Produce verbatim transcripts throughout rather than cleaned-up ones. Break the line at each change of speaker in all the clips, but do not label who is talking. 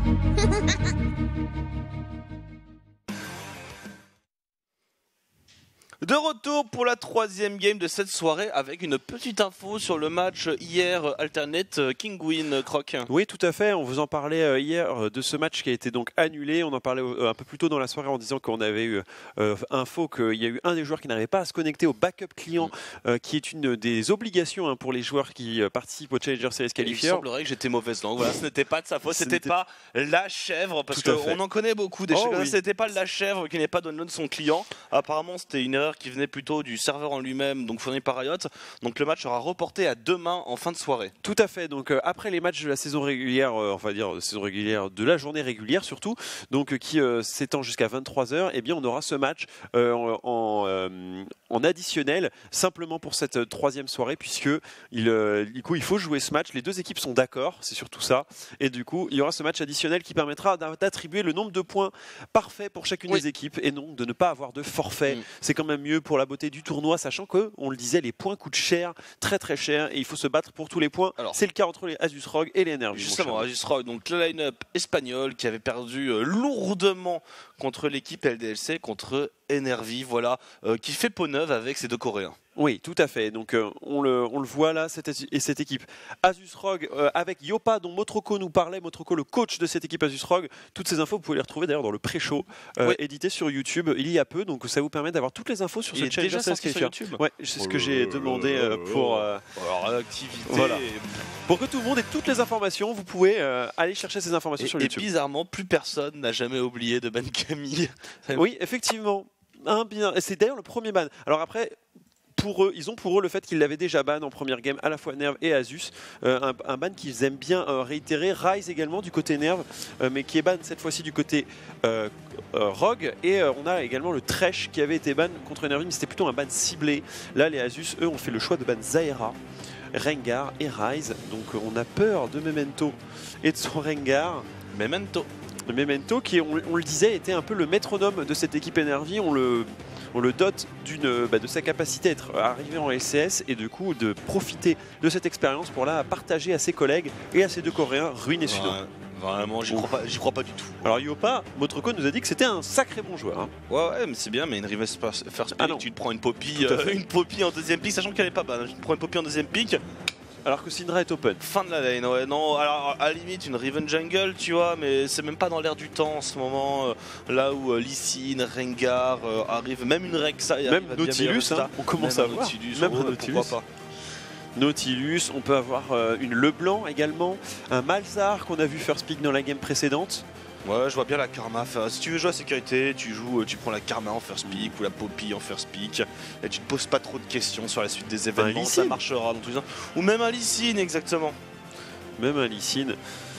De retour pour la troisième game de cette soirée avec une petite info sur le match hier Alternate Kinguin Croc.
Oui, tout à fait. On vous en parlait hier de ce match qui a été donc annulé. On en parlait un peu plus tôt dans la soirée en disant qu'on avait eu euh, info qu'il y a eu un des joueurs qui n'arrivait pas à se connecter au backup client, euh, qui est une des obligations hein, pour les joueurs qui participent au Challenger Series Qualifier.
Il semblerait que j'étais mauvaise langue. Voilà, ce n'était pas de sa faute. C'était pas la chèvre parce qu'on en connaît beaucoup des
oh,
choses.
Oui.
C'était pas la chèvre qui n'est pas download son client. Apparemment, c'était une erreur qui venait plutôt du serveur en lui-même, donc fourni par Riot. Donc le match sera reporté à demain en fin de soirée.
Tout à fait. Donc euh, après les matchs de la saison régulière, euh, enfin dire saison régulière de la journée régulière surtout, donc euh, qui euh, s'étend jusqu'à vingt-trois heures, et eh bien on aura ce match euh, en, euh, en additionnel simplement pour cette euh, troisième soirée, puisque il, euh, du coup il faut jouer ce match. Les deux équipes sont d'accord, c'est surtout ça, et du coup il y aura ce match additionnel qui permettra d'attribuer le nombre de points parfait pour chacune oui. des équipes et non de ne pas avoir de forfait. Mmh. C'est quand même mieux pour la beauté du tournoi, sachant que, on le disait, les points coûtent cher, très très cher, et il faut se battre pour tous les points. C'est le cas entre les Asus Rogue et les N R V.
Justement, Asus Rogue, donc le line-up espagnol qui avait perdu euh, lourdement contre l'équipe L D L C, contre N R V, voilà, euh, qui fait peau neuve avec ces deux Coréens.
Oui, tout à fait. Donc euh, on, le, on le voit là, cette, et cette équipe Asus Rogue euh, avec Yopa dont Motroko nous parlait, Motroko le coach de cette équipe Asus Rogue. Toutes ces infos vous pouvez les retrouver d'ailleurs dans le pré-show euh, oui. édité sur YouTube il y a peu, donc ça vous permet d'avoir toutes les infos sur
il
ce Challenger Series Qualifier. Ouais, c'est ce que j'ai demandé euh, pour euh,
alors activité.
Voilà. Pour que tout le monde ait toutes les informations, vous pouvez euh, aller chercher ces informations
et,
sur
et
YouTube.
Et bizarrement, plus personne n'a jamais oublié de ban Camille.
Oui, effectivement. Un bien. C'est d'ailleurs le premier ban. Alors après. Pour eux, ils ont pour eux le fait qu'ils l'avaient déjà ban en première game, à la fois Nerve et Asus, euh, un, un ban qu'ils aiment bien euh, réitérer. Rise également du côté Nerve, euh, mais qui est ban cette fois-ci du côté euh, euh, Rogue. Et euh, on a également le Thresh qui avait été ban contre Nerve, mais c'était plutôt un ban ciblé. Là, les Asus, eux, ont fait le choix de ban Zaera, Rengar et Rise. Donc euh, on a peur de Memento et de son Rengar.
Memento.
Memento qui, on, on le disait, était un peu le métronome de cette équipe N R V. On le... On le dote d'une, bah, de sa capacité à être arrivé en L C S et du coup de profiter de cette expérience pour la partager à ses collègues et à ses deux Coréens, Ruin et Sudo.
Ouais, vraiment, j'y crois pas, j'y crois pas du tout.
Alors Yopa, Motroko nous a dit que c'était un sacré bon joueur. Hein.
Ouais, ouais, mais c'est bien, mais une reverse first pick, ah tu te prends une poppy, euh, une poppy en deuxième pick, sachant qu'elle est pas bonne. Tu te prends une poppy en deuxième pick.
Alors que Syndra est open.
Fin de la lane, ouais, non, alors à la limite une Riven Jungle, tu vois, mais c'est même pas dans l'air du temps en ce moment, euh, là où euh, Lee Sin, Rengar euh, arrive, même une Rexa,
même Nautilus, hein, on commence
même
à voir.
Nautilus,
même
oh,
Nautilus.
Pourquoi pas.
Nautilus, on peut avoir euh, une Leblanc également, un Malzar qu'on a vu first pick dans la game précédente.
Ouais, je vois bien la Karma. Si tu veux jouer à sécurité, tu joues, tu prends la Karma en first pick ou la Poppy en first pick et tu te poses pas trop de questions sur la suite des événements, ça marchera dans tous les sens. Ou même un Lee Sin, exactement.
Même un Lee Sin.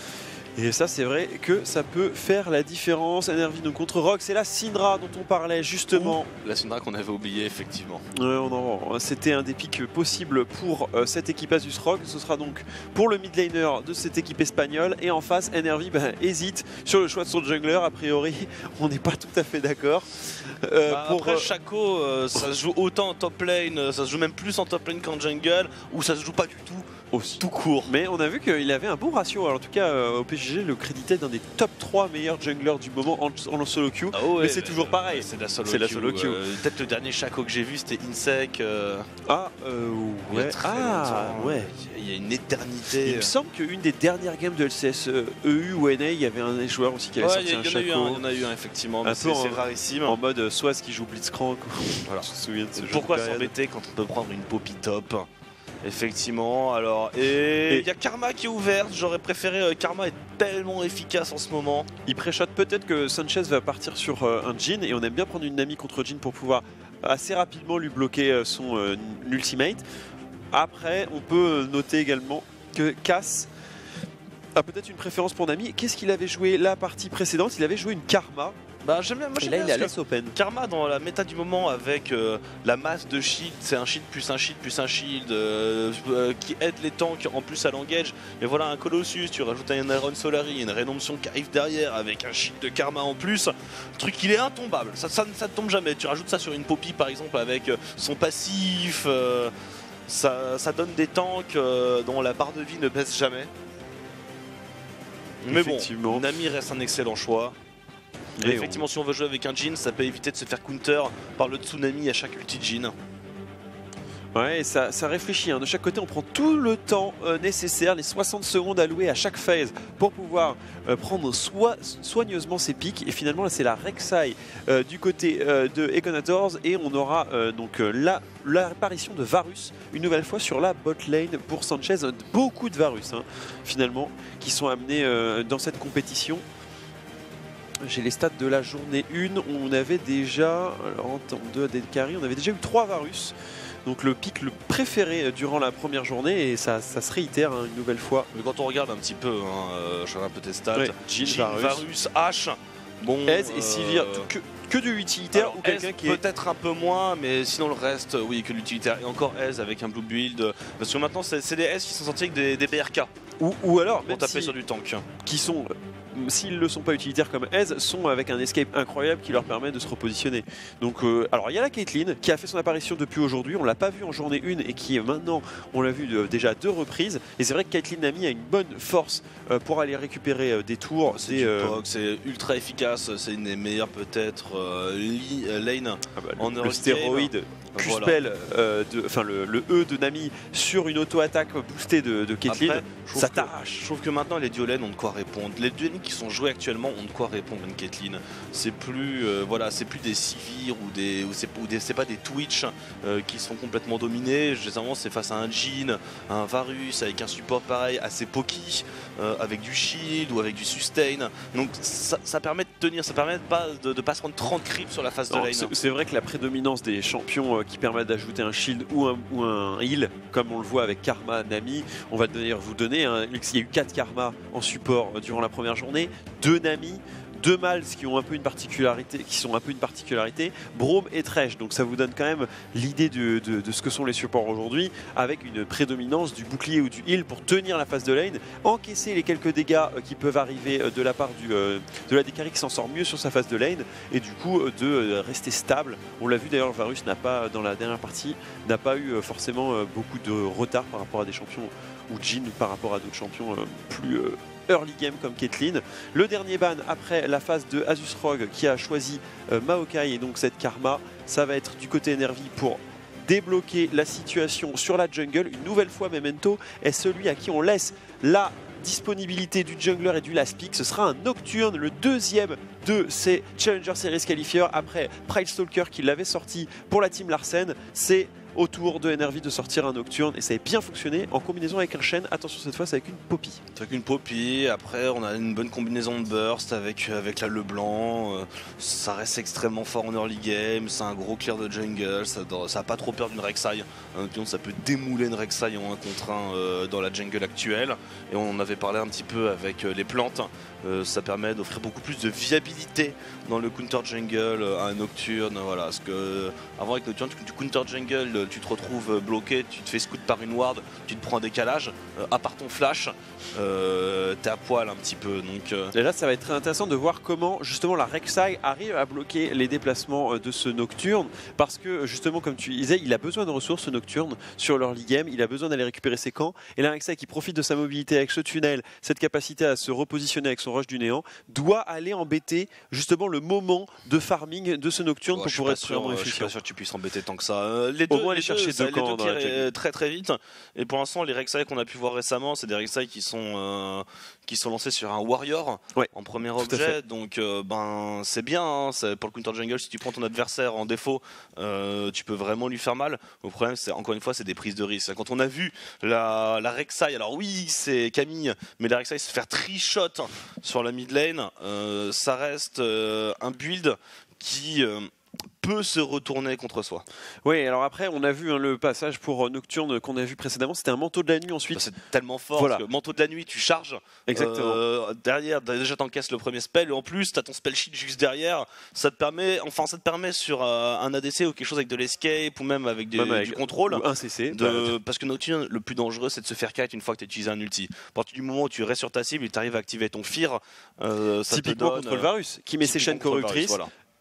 Et ça, c'est vrai que ça peut faire la différence. N R V donc contre Rogue, c'est la Syndra dont on parlait justement.
Ouh, la Syndra qu'on avait oublié effectivement.
Euh, C'était un des pics possibles pour euh, cette équipe Asus Rogue. Ce sera donc pour le mid laner de cette équipe espagnole. Et en face, N R V bah, hésite sur le choix de son jungler. A priori, on n'est pas tout à fait d'accord.
Euh, bah, pour après, Shaco, euh, ça se joue autant en top lane, ça se joue même plus en top lane qu'en jungle, ou ça se joue pas du tout.
Aussi. Tout court. Mais on a vu qu'il avait un bon ratio. Alors, en tout cas, euh, au P G G, le créditait d'un des top trois meilleurs junglers du moment en, en solo queue.
Ah ouais,
mais c'est toujours pareil.
C'est la solo queue. La solo queue. Euh, Peut-être le dernier Shaco que j'ai vu, c'était Insec. Euh...
Ah, euh, ouais. Ah, ouais.
Il y a une éternité.
Il me semble qu'une des dernières games de L C S E U ou N A, il y avait un joueur aussi qui avait
ouais,
sorti
y a,
un
y
Shaco.
Il y en a eu un, effectivement. C'est rarissime.
En mode Soaz qui joue Blitzcrank.
Voilà.
Je me souviens de ce jeu.
Pourquoi s'embêter quand on peut prendre une Poppy top? Effectivement, alors, et il y a Karma qui est ouverte, j'aurais préféré, euh, Karma est tellement efficace en ce moment.
Il préchote peut-être que Sanchez va partir sur euh, un Jhin, et on aime bien prendre une Nami contre Jhin pour pouvoir assez rapidement lui bloquer euh, son euh, ultimate. Après, on peut noter également que Cass a peut-être une préférence pour Nami. Qu'est-ce qu'il avait joué la partie précédente? Il avait joué une Karma.
Bah j'aime bien, moi j'aime
bien.
Là,
il laisse open.
Karma dans la méta du moment avec euh, la masse de shield, c'est un shield plus un shield plus un shield euh, euh, qui aide les tanks en plus à l'engage. Mais voilà un Colossus, tu rajoutes un Iron Solari, une Rénomption qui arrive derrière avec un shield de Karma en plus. Le truc il est intombable, ça, ça, ça ne tombe jamais. Tu rajoutes ça sur une Poppy par exemple avec euh, son passif, euh, ça, ça donne des tanks euh, dont la barre de vie ne baisse jamais. Mais bon, Nami reste un excellent choix. Et
Et
effectivement, on... si on veut jouer avec un Jhin, ça peut éviter de se faire counter par le tsunami à chaque ulti Jhin.
Ouais, et ça, ça réfléchit. Hein. De chaque côté, on prend tout le temps euh, nécessaire, les soixante secondes allouées à chaque phase pour pouvoir euh, prendre soi, soigneusement ses pics. Et finalement, là, c'est la Rek'Sai euh, du côté euh, de Econators. Et on aura euh, donc euh, la, l'apparition de Varus, une nouvelle fois sur la bot lane pour Sanchez. Beaucoup de Varus, hein, finalement, qui sont amenés euh, dans cette compétition. J'ai les stats de la journée un. On avait déjà, alors, en temps de A D carry, on avait déjà eu trois Varus. Donc le pic le préféré durant la première journée et ça, ça se réitère hein, une nouvelle fois.
Mais quand on regarde un petit peu, hein, euh, je regarde un peu tes stats,
ouais,
Jhin, Varus, Varus, Ashe, bon,
Ez et
euh...
Sivir, que, que de l'utilitaire ou quelqu'un qui est...
peut-être un peu moins, mais sinon le reste, oui, que l'utilitaire. Et encore Ez avec un blue build, parce que maintenant c'est des Ez qui sont sortis avec des, des B R K.
Ou, ou alors,
pour taper
si,
sur du tank.
Qui sont... s'ils ne sont pas utilitaires comme Ez, sont avec un escape incroyable qui leur permet de se repositionner. Donc, euh, alors il y a la Caitlyn qui a fait son apparition depuis aujourd'hui, on l'a pas vu en journée un et qui maintenant, on l'a vu de, déjà à deux reprises. Et c'est vrai que Caitlyn Nami a une bonne force euh, pour aller récupérer euh, des tours.
C'est euh... ultra efficace, c'est une des meilleures peut-être euh, lane
ah bah,
en
le, le stéroïde. Q-spell, euh, enfin le, le E de Nami sur une auto-attaque boostée de, de Caitlyn,
Après,
ça t'arrache.
Je trouve que maintenant les duo lanes ont de quoi répondre. Les duo lanes qui sont joués actuellement ont de quoi répondre à une Caitlyn. C'est plus, euh, voilà, c'est plus des Sivir ou des, ou c'est, ou des, c'est pas des Twitch euh, qui sont complètement dominés. Généralement c'est face à un Jhin, un Varus avec un support pareil, assez pokey, euh, avec du shield ou avec du sustain. Donc ça, ça permet de tenir, ça permet de pas de, de pas se prendre trente creeps sur la phase de lane.
C'est, c'est vrai que la prédominance des champions euh, qui permettent d'ajouter un shield ou un, ou un heal, comme on le voit avec Karma, Nami, on va d'ailleurs vous donner, hein, il y a eu quatre Karma en support euh, durant la première journée, deux Nami, deux Mals qui ont un peu une particularité, qui sont un peu une particularité, Braum et Thresh. Donc ça vous donne quand même l'idée de, de, de ce que sont les supports aujourd'hui, avec une prédominance du bouclier ou du heal pour tenir la phase de lane, encaisser les quelques dégâts euh, qui peuvent arriver euh, de la part du, euh, de la D carry qui s'en sort mieux sur sa phase de lane, et du coup euh, de euh, rester stable. On l'a vu d'ailleurs, Varus n'a pas, dans la dernière partie, n'a pas eu euh, forcément euh, beaucoup de retard par rapport à des champions, ou Jhin par rapport à d'autres champions euh, plus... Euh, early game comme Caitlyn. Le dernier ban après la phase de Asus Rogue qui a choisi euh, Maokai et donc cette Karma, ça va être du côté N R V pour débloquer la situation sur la jungle. Une nouvelle fois, Memento est celui à qui on laisse la disponibilité du jungler et du last pick. Ce sera un Nocturne, le deuxième de ces Challenger Series qualifieurs après Pride Stalker qui l'avait sorti pour la team Larsen. C'est au tour de N R V de sortir un Nocturne et ça a bien fonctionné en combinaison avec un chêne. Attention, cette fois c'est avec une Poppy.
Avec une Poppy, après on a une bonne combinaison de burst avec, avec la Leblanc. Euh, ça reste extrêmement fort en early game, c'est un gros clear de jungle, ça n'a pas trop peur d'une Rek'Sai. Un Nocturne ça peut démouler une Rek'Sai en un contre un euh, dans la jungle actuelle. Et on en avait parlé un petit peu avec euh, les plantes. Euh, ça permet d'offrir beaucoup plus de viabilité dans le counter jungle euh, à un Nocturne. Voilà, parce que euh, avant avec Nocturne, tu, tu counter jungle, tu te retrouves bloqué, tu te fais scout par une ward, tu te prends un décalage, euh, à part ton flash, euh, t'es à poil un petit peu. Donc, euh...
Et là, ça va être très intéressant de voir comment justement la Rek'Sai arrive à bloquer les déplacements de ce Nocturne, parce que justement, comme tu disais, il a besoin de ressources ce Nocturne sur l'early game, il a besoin d'aller récupérer ses camps, et la Rek'Sai qui profite de sa mobilité avec ce tunnel, cette capacité à se repositionner avec son rush du néant, doit aller embêter justement le moment de farming de ce Nocturne
ouais,
pour pouvoir être
vraiment
efficient.
Je suis pas sûr que tu puisses embêter tant que ça. Euh, les deux,
Au moins
les
aller chercher
deux,
deux camps
les deux très très vite. Et pour l'instant, les Rek'Sai qu'on a pu voir récemment, c'est des Rek'Sai qui sont euh, qui sont lancés sur un Warrior
ouais,
en premier objet. Donc euh, ben c'est bien. Hein, c'est pour le counter jungle, si tu prends ton adversaire en défaut, euh, tu peux vraiment lui faire mal. Le problème, c'est encore une fois, c'est des prises de risque. Quand on a vu la, la Rek'Sai, alors oui, c'est Camille, mais la Rek'Sai se faire tri-shot sur la mid lane, euh, ça reste euh, un build qui euh, peut se retourner contre soi.
Oui, alors après, on a vu hein, le passage pour Nocturne qu'on a vu précédemment, c'était un manteau de la nuit ensuite.
C'est tellement fort, voilà. Parce que manteau de la nuit, tu charges.
Exactement.
Euh, derrière, déjà t'encaisses le premier spell, et en plus, t'as ton spell sheet juste derrière. Ça te permet, enfin, ça te permet sur euh, un A D C ou quelque chose avec de l'escape ou même avec, des, même avec du contrôle.
Ou un C C.
De, parce que Nocturne, le plus dangereux, c'est de se faire kite une fois que tu as utilisé un ulti. À partir du moment où tu restes sur ta cible et tu arrives à activer ton fear, euh, ça
typiquement
te donne,
contre le Varus, qui met ses chaînes corruptrices. Voilà.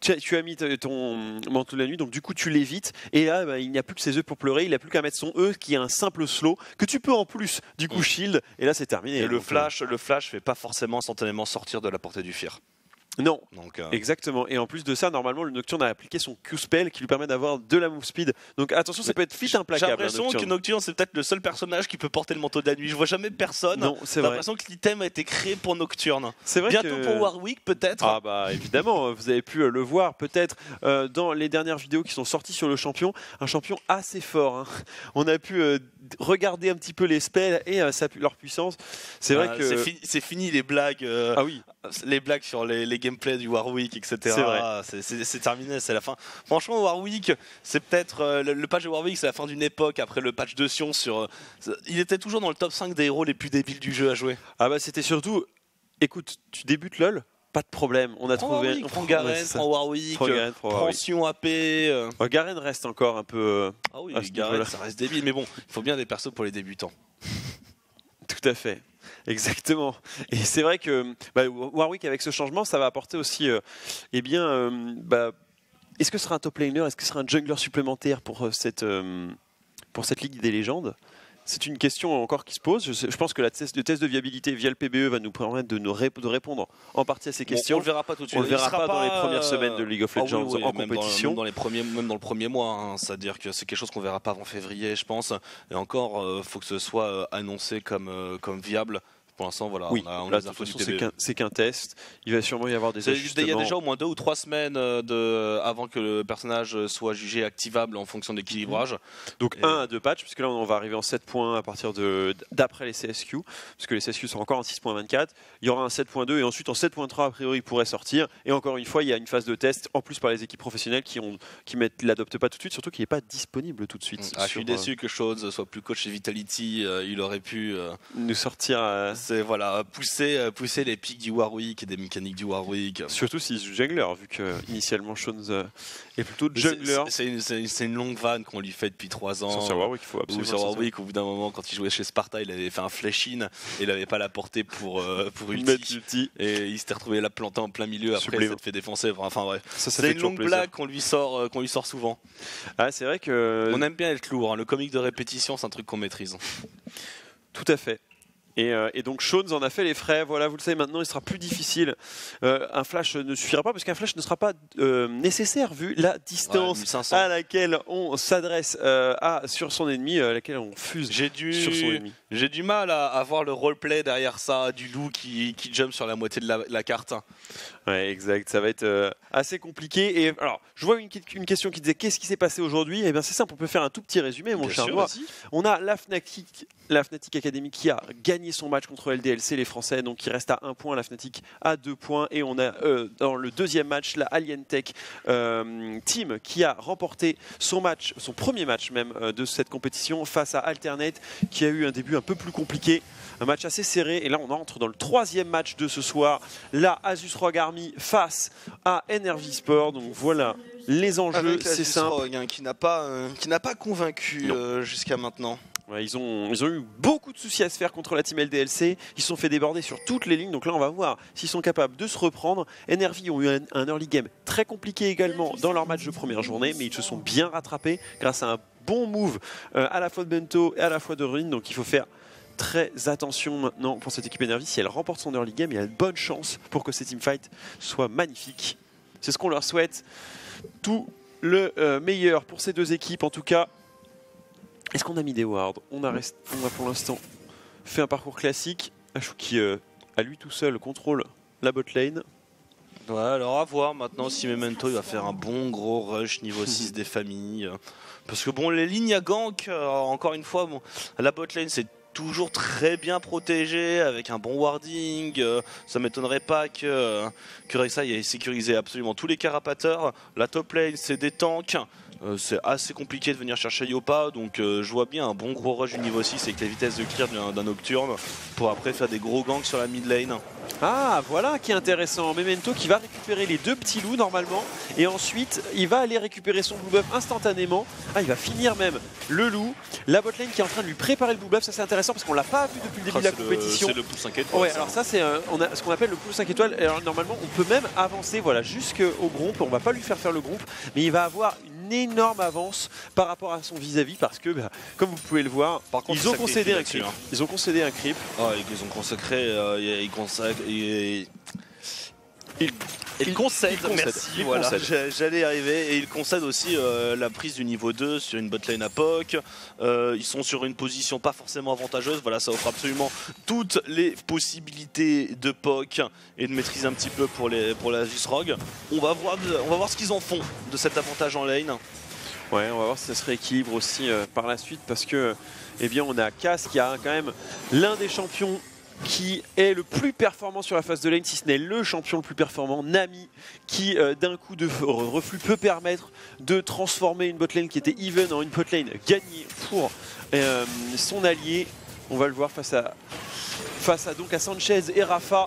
tu as, tu as mis ton manteau de la nuit, donc du coup tu l'évites, et là bah, il n'y a plus que ses œufs pour pleurer, il n'a plus qu'à mettre son E qui est un simple slow, que tu peux en plus du coup shield, et là c'est terminé.
Et le
donc,
flash, le flash fait pas forcément instantanément sortir de la portée du Fear.
Non,
donc, euh...
exactement. Et en plus de ça, normalement, le Nocturne a appliqué son Q-Spell qui lui permet d'avoir de la move speed. Donc attention, ça
mais
peut être fit implacable.
J'ai l'impression que Nocturne, c'est peut-être le seul personnage qui peut porter le manteau de la nuit. Je vois jamais personne.
Non, c'est
J'ai l'impression que l'item a été créé pour Nocturne.
C'est vrai.
Bientôt
que...
pour Warwick, peut-être.
Ah bah évidemment, vous avez pu le voir peut-être euh, dans les dernières vidéos qui sont sorties sur le champion. Un champion assez fort. Hein. On a pu euh, regarder un petit peu les spells et euh, sa, leur puissance. C'est vrai
ah,
que
c'est fini, c'est fini les blagues. Euh,
ah oui.
Les blagues sur les, les gameplays du Warwick, et cetera. C'est terminé, c'est la fin. Franchement, Warwick, c'est peut-être euh, le, le patch de Warwick, c'est la fin d'une époque après le patch de Sion. Sur, euh, il était toujours dans le top cinq des héros les plus débiles du jeu à jouer.
Ah bah c'était surtout, écoute, tu débutes LoL, pas de problème. On a
prends
trouvé.
Warwick, on prend Garen, ouais, prends Warwick, prends, Garen, prends Warwick. Sion A P. Euh...
Oh, Garen reste encore un peu. Euh,
ah oui, Garen, ça reste débile, mais bon, il faut bien des persos pour les débutants.
Tout à fait. Exactement. Et c'est vrai que bah, Warwick, avec ce changement, ça va apporter aussi. Euh, eh bien, euh, bah, est-ce que ce sera un top laner? Est-ce que ce sera un jungler supplémentaire pour, euh, cette, euh, pour cette Ligue des légendes? C'est une question encore qui se pose. Je, sais, je pense que la test, le test de viabilité via le P B E va nous permettre de, nous rép de répondre en partie à ces questions.
Bon, on le verra pas tout de suite.
On le verra pas,
pas
dans les premières semaines de League of Legends ah oui, oui,
en
même
Dans,
compétition.
même, dans les premiers, même dans le premier mois. Hein. C'est-à-dire que c'est quelque chose qu'on verra pas avant février, je pense. Et encore, il euh, faut que ce soit euh, annoncé comme, euh, comme viable. Pour l'instant, voilà,
oui,
on a, on
là,
les infos du P B E.
C'est qu'un qu test. Il va sûrement y avoir des ajustements.
Il y a déjà au moins deux ou trois semaines de, avant que le personnage soit jugé activable en fonction de l'équilibrage.
Donc et... un à deux patchs, puisque là on va arriver en sept points à partir de d'après les C S Q, parce que les C S Q sont encore en six point vingt-quatre. Il y aura un sept point deux et ensuite en sept point trois a priori il pourrait sortir. Et encore une fois, il y a une phase de test en plus par les équipes professionnelles qui ont qui mettent l'adoptent pas tout de suite, surtout qu'il n'est pas disponible tout de suite.
Ah, sur, je suis déçu euh... que Shows soit plus coach chez Vitality. Euh, il aurait pu euh...
nous sortir. Euh...
C'est voilà. Pousser, pousser les pics du Warwick et des mécaniques du Warwick.
Surtout s'il joue jungler, vu que initialement Shones euh, est plutôt jungler.
C'est une, une longue vanne qu'on lui fait depuis trois ans.
Sur Warwick, il faut absolument.
Ou sur Warwick, au bout d'un moment, quand il jouait chez Sparta, il avait fait un flash-in et il n'avait pas la portée pour, euh, pour ulti. ulti. Et il s'était retrouvé là planté en plein milieu. Après, il s'est fait défoncer. Enfin bref. C'est une longue blague qu'on lui, sort, euh, qu'on lui sort souvent.
Ah, c'est vrai que.
On aime bien être lourd. Hein. Le comique de répétition, c'est un truc qu'on maîtrise.
Tout à fait. Et, euh, et donc Shones en a fait les frais, voilà, vous le savez maintenant, il sera plus difficile. Euh, un flash ne suffira pas parce qu'un flash ne sera pas euh, nécessaire vu la distance ouais, à laquelle on s'adresse euh, sur son ennemi, à laquelle on fuse
dû,
sur son ennemi.
J'ai du mal à, à voir le roleplay derrière ça, du loup qui, qui jump sur la moitié de la, la carte.
Ouais, exact, ça va être euh, assez compliqué. Et alors, je vois une, une question qui disait qu'est-ce qui s'est passé aujourd'hui? Et eh bien c'est simple, on peut faire un tout petit résumé, mon cher Noah. On a la Fnatic, la Fnatic Academy qui a gagné son match contre L D L C, les Français, donc il reste à un point, la Fnatic à deux points. Et on a euh, dans le deuxième match la Alientech euh, Team qui a remporté son match, son premier match même euh, de cette compétition face à Alternate qui a eu un début un peu plus compliqué. Un match assez serré et là on entre dans le troisième match de ce soir. Là, Asus Rogue Army face à N R V Sport. Donc voilà les enjeux, c'est simple.
Rogue, hein, qui n'a pas, euh, qui n'a pas convaincu euh, jusqu'à maintenant.
Ouais, ils, ont, ils ont eu beaucoup de soucis à se faire contre la team L D L C. Ils se sont fait déborder sur toutes les lignes. Donc là, on va voir s'ils sont capables de se reprendre. N R V ont eu un, un early game très compliqué également dans leur match de première journée, mais ils se sont bien rattrapés grâce à un bon move euh, à la fois de Bento et à la fois de Ruin. Donc il faut faire très attention maintenant pour cette équipe N R V. Si elle remporte son early game, il y a de bonnes chances pour que ces teamfights soient magnifiques. C'est ce qu'on leur souhaite. Tout le euh, meilleur pour ces deux équipes en tout cas. Est-ce qu'on a mis des wards? On a, rest... on a pour l'instant fait un parcours classique. Ashou qui, euh, à lui tout seul, contrôle la bot lane.
Ouais, alors à voir maintenant si Memento il va faire un bon gros rush niveau six des familles. Parce que bon, les lignes à gank, euh, encore une fois, bon, la bot lane c'est toujours très bien protégé avec un bon warding. Euh, ça m'étonnerait pas que, euh, que Rek'Sai ait sécurisé absolument tous les carapateurs. La top lane c'est des tanks. Euh, c'est assez compliqué de venir chercher Yopa, donc euh, je vois bien un bon gros rush du niveau six avec la vitesse de clear d'un Nocturne pour après faire des gros ganks sur la mid lane.
Ah, voilà qui est intéressant. Memento qui va récupérer les deux petits loups normalement. Et ensuite, il va aller récupérer son blue buff instantanément. Ah, il va finir même le loup. La botlane qui est en train de lui préparer le blue buff. Ça, c'est intéressant parce qu'on l'a pas vu depuis le début
Ah,
de la
c'est le-
compétition.
C'est le pool cinq étoiles.
Ouais,
ça.
alors ça, c'est euh, on a ce qu'on appelle le pool cinq étoiles. Alors, normalement, on peut même avancer voilà, jusqu'au groupe. On va pas lui faire faire le groupe, mais il va avoir une énorme avance par rapport à son vis-à-vis parce que, bah, comme vous pouvez le voir,
Par contre,
ils ont
c'est
concédé un
sacrifié
creep.
là-dessus,
Ils ont concédé un creep.
Ah, ils ont consacré, euh, ils consacrent, ils,
Ils-
ils
ils-
concèdent,
ils concèdent,
merci,
ils
voilà,
concèdent.
J'a- j'allais y arriver, et ils concèdent aussi euh, la prise du niveau deux sur une botlane à P O C. Euh, ils sont sur une position pas forcément avantageuse, voilà, ça offre absolument toutes les possibilités de P O C et de maîtrise un petit peu pour, les, pour la Jusrogue. On va voir, de- on va voir ce qu'ils en font de cet avantage en lane.
Ouais, on va voir si ça se rééquilibre aussi euh, par la suite parce que, eh bien, on a Cass qui a quand même l'un des champions qui est le plus performant sur la phase de lane, si ce n'est le champion le plus performant, Nami, qui euh, d'un coup de reflux peut permettre de transformer une botlane qui était even en une botlane gagnée pour euh, son allié. On va le voir face à, face à, donc à Sanchez et Rafa.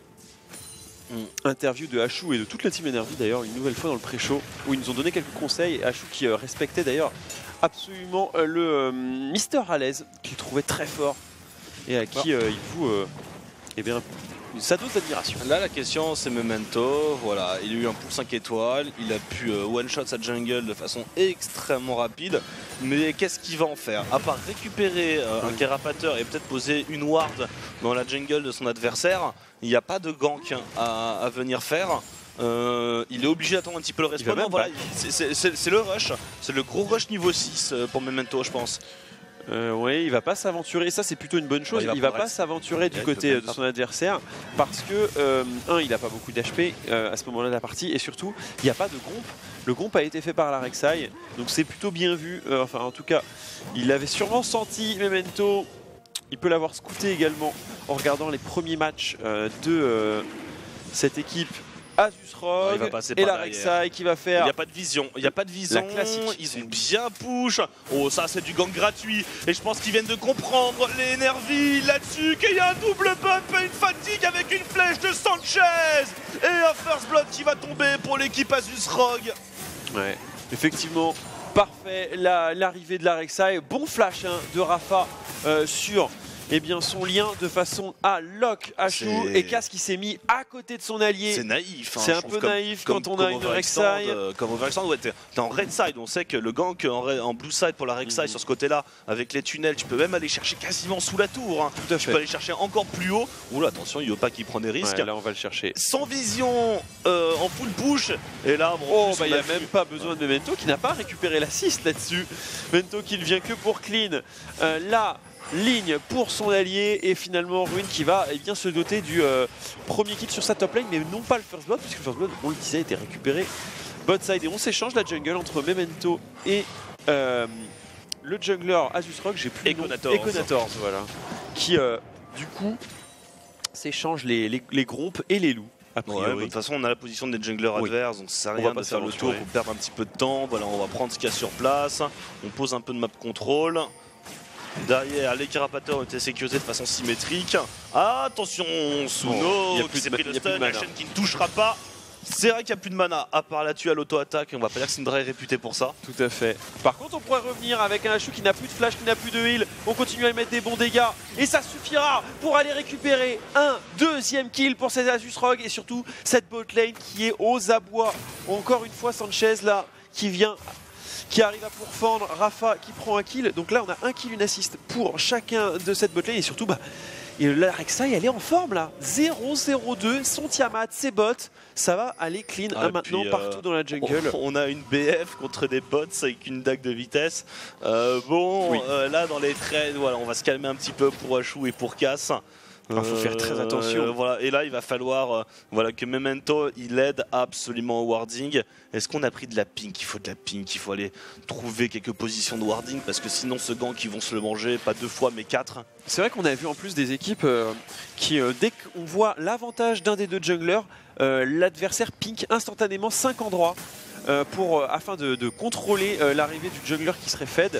Mm.
Interview de Hachou et de toute la team Energy d'ailleurs une nouvelle fois dans le pré-show où ils nous ont donné quelques conseils. Hachou qui euh, respectait d'ailleurs absolument euh, le euh, Mister Halaise qu'il trouvait très fort et à qui euh, il voue euh, eh bien, sa dose d'admiration.
Là, la question, c'est Memento. Voilà, il a eu un pool cinq étoiles. Il a pu euh, one-shot sa jungle de façon extrêmement rapide. Mais qu'est-ce qu'il va en faire? À part récupérer euh, un carapateur et peut-être poser une ward dans la jungle de son adversaire, il n'y a pas de gank à, à venir faire. Euh, il est obligé d'attendre un petit peu le respawn.
même
Non, voilà,
back.
c'est- c'est c'est- c'est le rush. C'est le gros rush niveau six euh, pour Memento, je pense.
Euh, oui, il va pas s'aventurer, ça c'est plutôt une bonne chose,
Ouais, il va
il va
prendre
pas s'aventurer du
Ouais, il
côté
peut
euh,
même
de son adversaire parce que, euh, un, il a pas beaucoup d'H P euh, à ce moment-là de la partie et surtout, il n'y a pas de groupe. Le groupe a été fait par la Rek'Sai, donc c'est plutôt bien vu, euh, enfin en tout cas, il l'avait sûrement senti, Memento, il peut l'avoir scouté également en regardant les premiers matchs euh, de euh, cette équipe Asus
Oh, il va
Rogue
passer
et
par
la
derrière.
Rek'Sai qui va
Il
faire...
n'y a pas de vision, il n'y a pas de vision,
La classique.
ils ont bien push. Oh, ça c'est du gang gratuit. Et je pense qu'ils viennent de comprendre les énergies là-dessus, qu'il y a un double bump et une fatigue avec une flèche de Sanchez. Et un first blood qui va tomber pour l'équipe Asus Rogue.
Ouais, effectivement, parfait. La- L'arrivée de la Rek'Sai, bon flash hein, de Rafa euh, sur eh bien, son lien de façon à lock Hachou
C'est-
et Cass qui s'est mis à côté de son allié.
C'est naïf. hein,
C'est
je
un
trouve,
peu
comme-
naïf
comme-
quand on
comme
a une
Overextend,
Rek'Sai.
euh, Comme Overextend, ouais, t'es t'es en red side. On sait que le gank en, red- en blue side pour la Rek'Sai
Mhm.
sur ce côté-là, avec les tunnels, tu peux même aller chercher quasiment sous la tour. hein.
Tout à
Tu
fait.
peux aller chercher encore plus haut. Oula, attention, il veut pas qu'il prenne des risques.
Ouais, là, on va le chercher.
Sans vision, euh, en full push. Et là, bon, en
Oh,
plus,
bah
on
il n'y a
vu-
même pas besoin de Memento qui n'a pas récupéré l'assist là-dessus. Memento qui ne vient que pour clean. Euh, là, ligne pour son allié et finalement Ruin qui va eh bien, se doter du euh, premier kill sur sa top lane mais non pas le first blood puisque le first blood on le disait a été récupéré bot side et on s'échange la jungle entre Memento et euh, le jungler Asus Rogue, j'ai plus le nom.
Econators.
Econators, voilà, qui euh, du coup s'échange les, les, les grompes et les loups a
Ouais, bah,
priori.
de toute façon, on a la position des junglers
Oui.
adverses, donc ça sert à
On
rien
va pas
de faire le
s'aventurer.
tour pour perdre un petit peu de temps. Voilà, on va prendre ce qu'il y a sur place. On pose un peu de map control. Derrière, les carapateurs ont été sécurisés de façon symétrique. Ah, attention, Suno
Oh, il y a plus
qui
de
s'est
ma-
pris le
il y a plus de
stun,
mana.
action qui ne touchera pas. C'est vrai qu'il n'y a plus de mana, à part là-dessus à l'auto-attaque, et on va pas dire que Syndra est réputé pour ça.
Tout à fait. Par contre, on pourrait revenir avec un Hachou qui n'a plus de flash, qui n'a plus de heal. On continue à lui mettre des bons dégâts. Et ça suffira pour aller récupérer un deuxième kill pour ces Asus Rogue. Et surtout, cette bot lane qui est aux abois. Encore une fois, Sanchez là, qui vient, qui arrive à pourfendre. Rafa qui prend un kill. Donc là, on a un kill, une assist pour chacun de cette bot lane. Et surtout, bah, et la Rek'Sai, elle est en forme là. zéro zéro deux, son Tiamat, ses bots. Ça va aller clean
Ah,
hein,
et
maintenant
puis, euh,
partout dans la jungle.
On a une B F contre des bots avec une dague de vitesse. Euh, bon,
Oui.
euh, là dans les trades, voilà, on va se calmer un petit peu pour Hachou et pour Cass.
Il faut faire très attention.
Euh, voilà. Et là, il va falloir euh, voilà, que Memento il aide absolument au warding. Est-ce qu'on a pris de la pink? Il faut de la pink, il faut aller trouver quelques positions de warding parce que sinon, ce gank, ils vont se le manger, pas deux fois, mais quatre.
C'est vrai qu'on a vu en plus des équipes euh, qui, euh, dès qu'on voit l'avantage d'un des deux junglers, euh, l'adversaire pink instantanément cinq endroits euh, pour, euh, afin de, de contrôler euh, l'arrivée du jungler qui serait fed.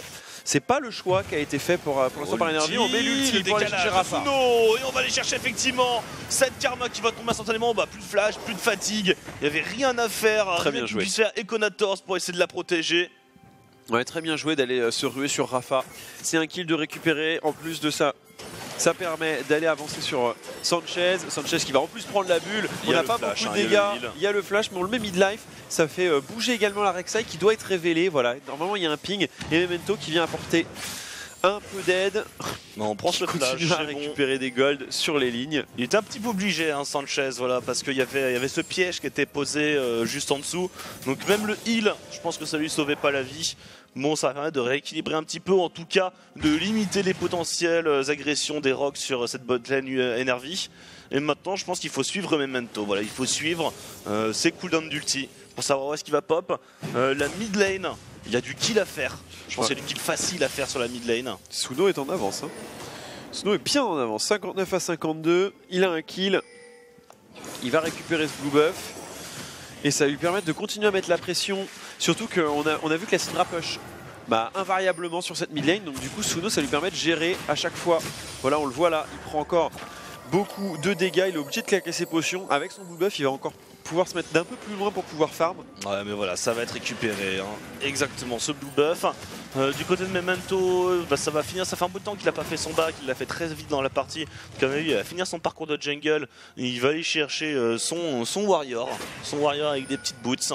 C'est pas le choix qui a été fait pour, pour l'instant par Energy. On met l'ulti pour aller chercher Rafa.
Et on va aller chercher effectivement cette Karma qui va tomber instantanément. Bah, plus de flash, plus de fatigue. Il n'y avait rien à faire.
Très bien joué.
Il puisse faire Econators pour essayer de la protéger.
Ouais, très bien joué d'aller euh, se ruer sur Rafa. C'est un kill de récupérer. En plus de ça, ça permet d'aller avancer sur euh, Sanchez. Sanchez qui va en plus prendre la bulle. On n'a pas
flash,
beaucoup
hein,
de dégâts. Il y a le flash, mais on le met mid-life. Ça fait euh, bouger également la Rek'Sai qui doit être révélée. Voilà. Normalement, il y a un ping. Et Memento qui vient apporter un peu d'aide.
On prend ce flash.
Continue à récupérer bon. des golds sur les lignes.
Il était un petit peu obligé, hein, Sanchez, voilà, parce qu'il y avait, il y avait ce piège qui était posé euh, juste en dessous. Donc même le heal, je pense que ça lui sauvait pas la vie. Bon, ça permet de rééquilibrer un petit peu, en tout cas de limiter les potentielles agressions des Rocks sur cette botlane N R V. Et maintenant, je pense qu'il faut suivre Memento. Voilà, il faut suivre euh, ses cooldowns d'ulti pour savoir où est-ce qu'il va pop. Euh, la mid lane, il y a du kill à faire. Je pense ouais. qu'il y a du kill facile à faire sur la mid lane.
Suno est en avance. Hein. Suno est bien en avance, cinquante-neuf à cinquante-deux. Il a un kill. Il va récupérer ce blue buff. Et ça va lui permettre de continuer à mettre la pression. Surtout qu'on a, on a vu que la Syndra push bah, invariablement sur cette mid lane. Donc du coup Suno ça lui permet de gérer à chaque fois. Voilà, on le voit là, il prend encore beaucoup de dégâts. Il est obligé de claquer ses potions. Avec son blue buff il va encore pouvoir se mettre d'un peu plus loin pour pouvoir farm.
Ouais mais voilà, ça va être récupéré. Hein. Exactement, ce blue buff. Euh, du côté de Memento, bah, ça va finir. Ça fait un bout de temps qu'il n'a pas fait son back. Il l'a fait très vite dans la partie. Comme il va finir son parcours de jungle. Et il va aller chercher euh, son, son warrior. Son warrior avec des petites boots.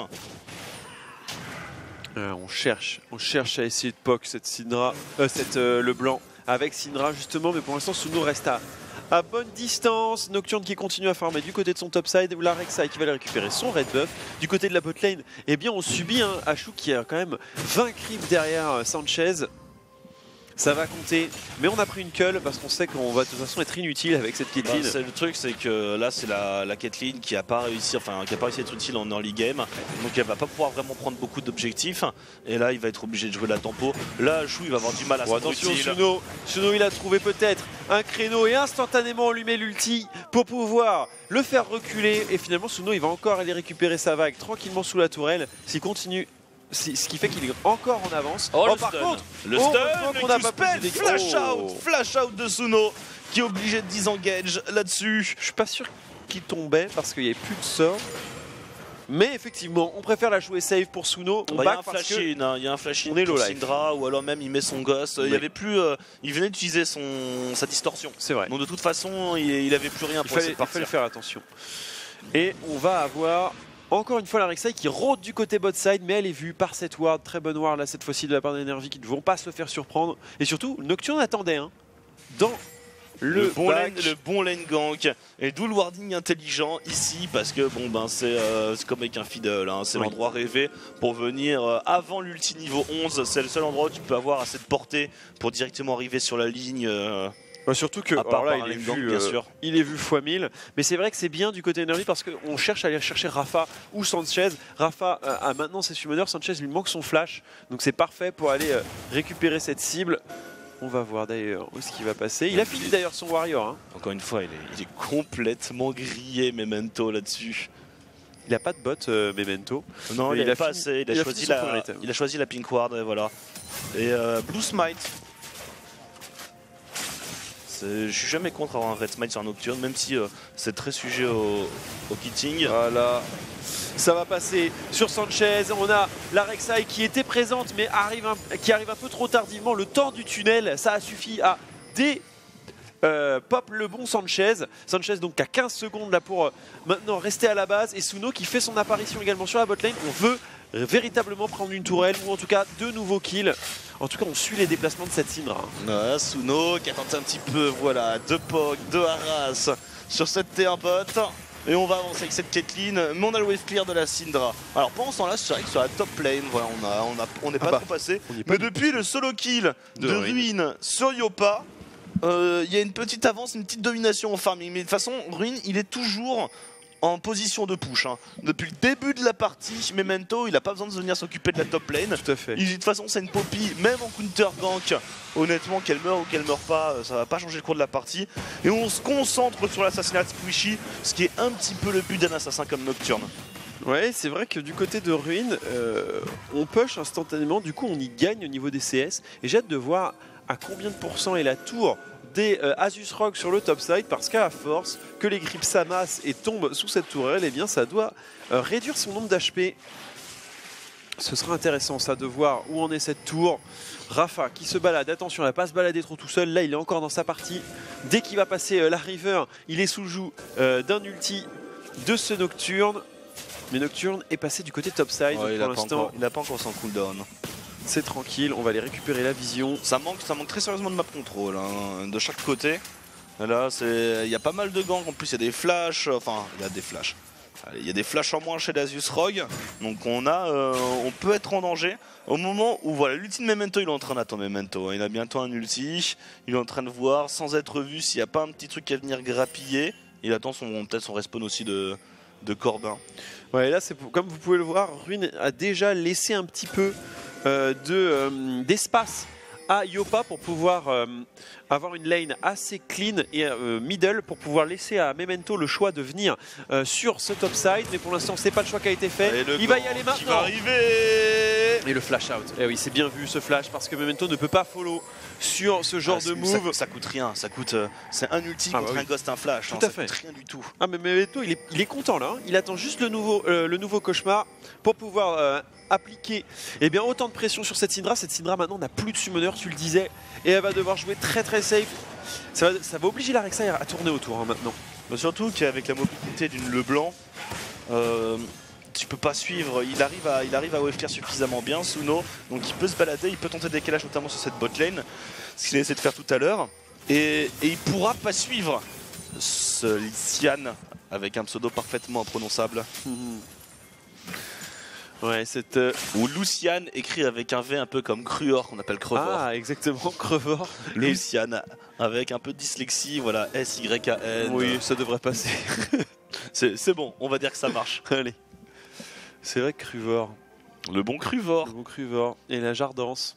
Euh, on cherche, on cherche à essayer de poke cette Syndra, euh, cette euh, le blanc avec Syndra justement, mais pour l'instant Suno reste à, à bonne distance. Nocturne qui continue à farmer du côté de son topside, la Rek'Sai qui va aller récupérer son red buff. Du côté de la botlane, eh bien on subit un Ashu qui a quand même vingt creeps derrière euh, Sanchez. Ça va compter, mais on a pris une cull parce qu'on sait qu'on va de toute façon être inutile avec cette Caitlyn.
Bah, le truc c'est que là c'est la, la Caitlyn qui a pas réussi, enfin qui a pas réussi à être utile en early game, donc elle va pas pouvoir vraiment prendre beaucoup d'objectifs. Et là il va être obligé de jouer la tempo. Là Ashu il va avoir du mal à
bon,
se
attention Suno, Suno il a trouvé peut-être un créneau et instantanément on lui met l'ulti pour pouvoir le faire reculer. Et finalement Suno il va encore aller récupérer sa vague tranquillement sous la tourelle s'il continue. Ce qui fait qu'il est encore en avance.
Oh,
oh
le
par
stun.
contre,
le
oh,
stun,
on a pas
spell,
des...
flash
oh.
out, flash out de Suno qui est obligé de disengage là-dessus.
Je suis pas sûr qu'il tombait parce qu'il n'y avait plus de sort. Mais effectivement, on préfère la jouer safe pour Suno.
Il bah, y a un flash in, hein, il y a un flash in pour Syndra ou alors même il met son ghost. Il y avait plus, euh, il venait d'utiliser son sa distorsion.
C'est vrai.
Donc de toute façon, il, il avait plus rien
il
pour
fallait,
cette partie.
Il fallait faire attention. Et on va avoir encore une fois la Rek'Sai qui rôde du côté bot side, mais elle est vue par cette ward, très bonne ward là cette fois-ci de la part d'Energy qui ne vont pas se faire surprendre. Et surtout, Nocturne attendait hein, dans le,
le, bon
back.
lane, le bon lane gank. Et d'où le warding intelligent ici, parce que bon ben c'est euh, comme avec un fiddle, hein, c'est oui. l'endroit rêvé pour venir euh, avant l'ulti niveau onze. C'est le seul endroit où tu peux avoir assez de portée pour directement arriver sur la ligne. Euh,
Bah surtout que alors là, il, est vu,
bien
euh,
sûr.
il est vu fois mille, mais c'est vrai que c'est bien du côté Energy parce qu'on cherche à aller chercher Rafa ou Sanchez. Rafa euh, a maintenant ses summoners, Sanchez lui manque son flash, donc c'est parfait pour aller euh, récupérer cette cible. On va voir d'ailleurs où est-ce qu'il va passer. Il a fini d'ailleurs son warrior. Hein.
Encore une fois, il est, il est complètement grillé Memento là-dessus.
Il n'a pas de bot euh, Memento.
Non, il, il a pas assez. Il a,
il a
choisi la, il a choisi la pink ward, et voilà. Et euh, Blue Smite. Je suis jamais contre avoir un red smite sur un Nocturne, même si euh, c'est très sujet au, au kitting.
Voilà, ça va passer sur Sanchez. On a la Rek'Sai qui était présente, mais arrive un, qui arrive un peu trop tardivement. Le temps du tunnel, ça a suffi à dé... Euh, pop le bon Sanchez. Sanchez donc à quinze secondes là pour euh, maintenant rester à la base. Et Suno qui fait son apparition également sur la botlane. On veut véritablement prendre une tourelle ou en tout cas deux nouveaux kills. En tout cas on suit les déplacements de cette Syndra.
Ouais, Suno qui a tenté un petit peu, voilà, deux poke, deux harass sur cette T un bot. Et on va avancer avec cette Caitlyn, mais on a le wave clear de la Syndra. Alors pendant ce temps-là, c'est vrai que sur la top lane, voilà, on a, on a, on n'est pas ah bah, trop passé. Mais depuis le solo kill de, de Ruin sur Yopa, il euh, y a une petite avance, une petite domination en farming. Mais de toute façon, Ruin, il est toujours en position de push. Hein. Depuis le début de la partie, Memento, il n'a pas besoin de venir s'occuper de la top lane.
Tout à fait.
Il, de toute façon, c'est une Poppy, même en counter gank. Honnêtement, qu'elle meurt ou qu'elle meurt pas, ça va pas changer le cours de la partie. Et on se concentre sur l'assassinat de Squishy, ce qui est un petit peu le but d'un assassin comme Nocturne.
Ouais, c'est vrai que du côté de Ruin, euh, on push instantanément, du coup on y gagne au niveau des C S. Et j'ai hâte de voir à combien de pourcents est la tour des euh, Asus Rock sur le top side, parce qu'à la force que les grips s'amassent et tombent sous cette tourelle, et eh bien ça doit euh, réduire son nombre d'H P. Ce sera intéressant ça de voir où en est cette tour. Rafa qui se balade, attention, il va pas se balader trop tout seul, là il est encore dans sa partie. Dès qu'il va passer euh, la river, il est sous le joug euh, d'un ulti de ce Nocturne. Mais Nocturne est passé du côté topside,
ouais,
pour l'instant
il n'a pas encore son cooldown.
C'est tranquille, on va aller récupérer la vision.
Ça manque, ça manque très sérieusement de map control hein, de chaque côté. Là, il y a pas mal de gangs, en plus il y a des flashs, enfin il y a des flashs. Il y a des flashs en moins chez l'Asus Rogue, donc on, a, euh, on peut être en danger. Au moment où voilà, l'ulti de Memento, il est en train d'attendre Memento. Il a bientôt un ulti, il est en train de voir sans être vu s'il n'y a pas un petit truc à venir grappiller. Il attend peut-être son respawn aussi de, de Corbin.
Ouais, là, c'est comme vous pouvez le voir, Ruin a déjà laissé un petit peu euh, de, euh, d'espace à Yopa pour pouvoir euh, avoir une lane assez clean et euh, middle pour pouvoir laisser à Memento le choix de venir euh, sur ce top side, mais pour l'instant c'est pas le choix qui a été fait. Il va y aller maintenant.
Il va arriver.
Et le flash out. Et oui, c'est bien vu ce flash parce que Memento ne peut pas follow sur ce genre ah, de move.
Ça, ça coûte rien, ça coûte euh, c'est un ulti ah, contre bah oui. un ghost, un flash.
Tout
hein,
à
ça
fait.
Coûte rien du tout.
Ah mais Memento il est, il est content là. Hein. Il attend juste le nouveau, euh, le nouveau cauchemar pour pouvoir euh, appliquer eh bien, autant de pression sur cette Syndra. Cette Syndra maintenant n'a plus de summoner, tu le disais, et elle va devoir jouer très très safe. Ça va, ça va obliger la Rek'Sai à tourner autour hein, maintenant.
Mais surtout qu'avec la mobilité d'une LeBlanc, euh, tu peux pas suivre, il arrive à, il arrive à O F K suffisamment bien, Suno, donc il peut se balader, il peut tenter des décalages notamment sur cette bot lane, ce qu'il a essayé de faire tout à l'heure, et, et il pourra pas suivre ce Lycian avec un pseudo parfaitement imprononçable.
Mmh. Ouais, cette euh...
ou Lucian écrit avec un V un peu comme Cruor qu'on appelle Crevor.
Ah, exactement, Crevor.
Lucian avec un peu de dyslexie, voilà, S Y A N.
Oui, ça devrait passer.
C'est bon, on va dire que ça marche.
Allez. C'est vrai que Cruvor.
Le bon Cruvor.
Le bon Cruvor. Et la Jardance.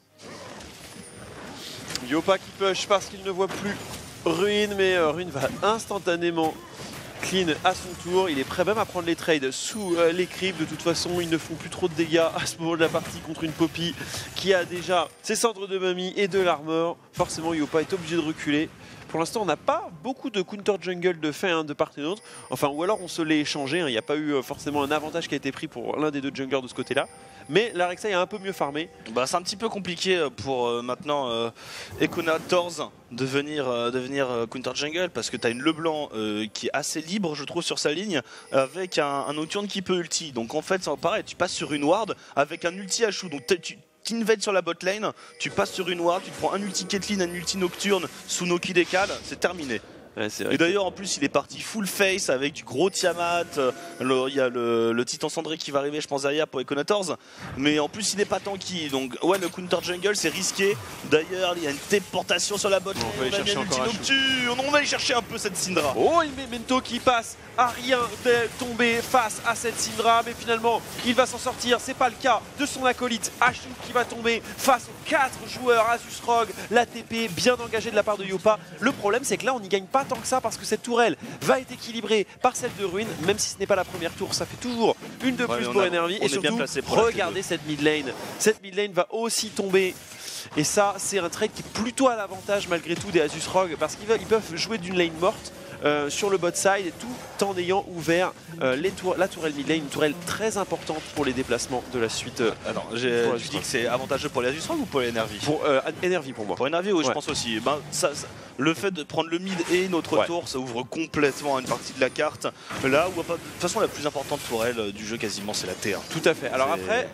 Yopa qui push parce qu'il ne voit plus Ruin, mais euh, Ruin va instantanément clean à son tour. Il est prêt même à prendre les trades sous euh, les creeps. De toute façon, ils ne font plus trop de dégâts à ce moment de la partie contre une Poppy qui a déjà ses cendres de mamie et de l'armor. Forcément, Yopa est obligé de reculer. Pour l'instant, on n'a pas beaucoup de counter jungle de fait hein, de part et d'autre. Enfin, ou alors on se l'est échangé. Il hein. n'y a pas eu euh, forcément un avantage qui a été pris pour l'un des deux junglers de ce côté-là. Mais la Rek'Sai a un peu mieux farmé.
Bah, c'est un petit peu compliqué pour euh, maintenant euh, Econatorz de venir, euh, de venir euh, counter jungle parce que tu as une LeBlanc euh, qui est assez libre, je trouve, sur sa ligne avec un, un Nocturne qui peut ulti. Donc en fait, c'est pareil, tu passes sur une ward avec un ulti à chou. Donc tu t'invades sur la bot lane, tu passes sur une ward, tu te prends un ulti Caitlyn, un ulti Nocturne, Suno qui décale, c'est terminé.
Ouais,
et d'ailleurs que... en plus il est parti full face avec du gros Tiamat, il y a le, le Titan Cendré qui va arriver je pense derrière pour Econatorz, mais en plus il n'est pas tanky, donc ouais le counter jungle c'est risqué. D'ailleurs il y a une téléportation sur la bot,
on va aller chercher encore un
Nocturne, on va aller chercher un peu cette Syndra.
Oh il met Memento qui passe à rien de tomber face à cette Syndra, mais finalement il va s'en sortir, c'est pas le cas de son acolyte Ashuk qui va tomber face aux quatre joueurs Asus Rogue, l'A T P bien engagé de la part de Yopa. Le problème c'est que là on n'y gagne pas tant que ça parce que cette tourelle va être équilibrée par celle de Ruin, même si ce n'est pas la première tour, ça fait toujours une de
ouais,
plus pour Energy. Et surtout, regardez cette mid lane. Cette mid lane va aussi tomber. Et ça, c'est un trade qui est plutôt à l'avantage malgré tout des Asus Rogue parce qu'ils peuvent jouer d'une lane morte euh, sur le bot side tout en ayant ouvert euh, les tour la tourelle mid lane, une tourelle très importante pour les déplacements de la suite. Euh,
Alors, tu dis que c'est avantageux pour les Asus Rogue ou pour les Energy?
Pour euh, Energy pour moi.
Pour Energy, oui, ouais. Je pense aussi. Ben, ça, ça, le fait de prendre le mid et notre
ouais.
tour, ça ouvre complètement une partie de la carte. Là où, de toute façon, la plus importante pour elle du jeu quasiment, c'est la T un.
Tout à fait. Alors après,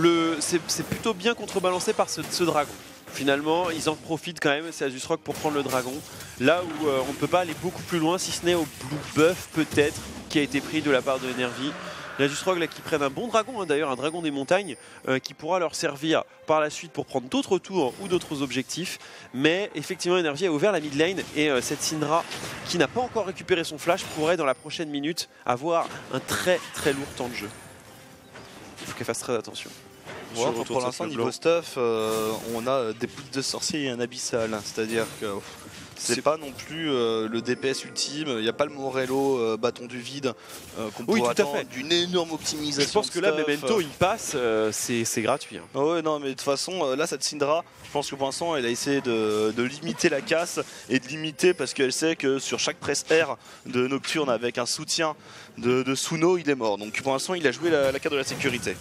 c'est plutôt bien contrebalancé par ce, ce dragon. Finalement, ils en profitent quand même, c'est Asus Rogue pour prendre le dragon. Là où euh, on ne peut pas aller beaucoup plus loin, si ce n'est au blue buff peut-être, qui a été pris de la part de Energy. Les Asus Rogue là qui prennent un bon dragon, hein, d'ailleurs un dragon des montagnes, euh, qui pourra leur servir par la suite pour prendre d'autres tours ou d'autres objectifs. Mais effectivement, Energy a ouvert la mid lane et euh, cette Syndra, qui n'a pas encore récupéré son flash, pourrait dans la prochaine minute avoir un très très lourd temps de jeu. Il faut qu'elle fasse très attention.
Ouais, pour l'instant, niveau stuff, euh, on a des poutres de sorcier et un abyssal. C'est-à-dire que c'est pas non plus euh, le D P S ultime, il n'y a pas le Morello euh, bâton du vide euh, qu'on
oui,
pourrait
tout à
attendre,
fait.
d'une énorme optimisation.
Je pense que là, Memento, il passe, euh, c'est gratuit. Hein.
Oh ouais, non, mais de toute façon, euh, là, cette Syndra, je pense que pour l'instant, elle a essayé de, de limiter la casse et de limiter parce qu'elle sait que sur chaque presse R de Nocturne avec un soutien de, de Suno, il est mort. Donc pour l'instant, il a joué la, la carte de la sécurité.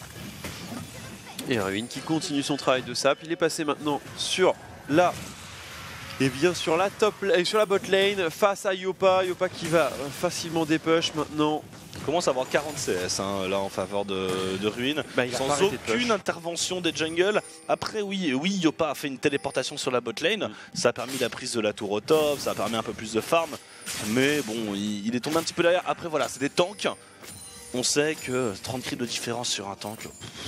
Et Ruin qui continue son travail de sap, il est passé maintenant sur la et bien sur la top sur la bot lane face à Yopa, Yopa qui va facilement dépush maintenant.
Il commence à avoir quarante C S hein, là en faveur de, de Ruin,
bah, il
sans aucune intervention des jungles. Après oui, oui, Yopa a fait une téléportation sur la bot lane, mm. ça a permis la prise de la tour au top, ça a permis un peu plus de farm, mais bon, il, il est tombé un petit peu derrière. Après voilà, c'est des tanks, on sait que trente kills de différence sur un tank,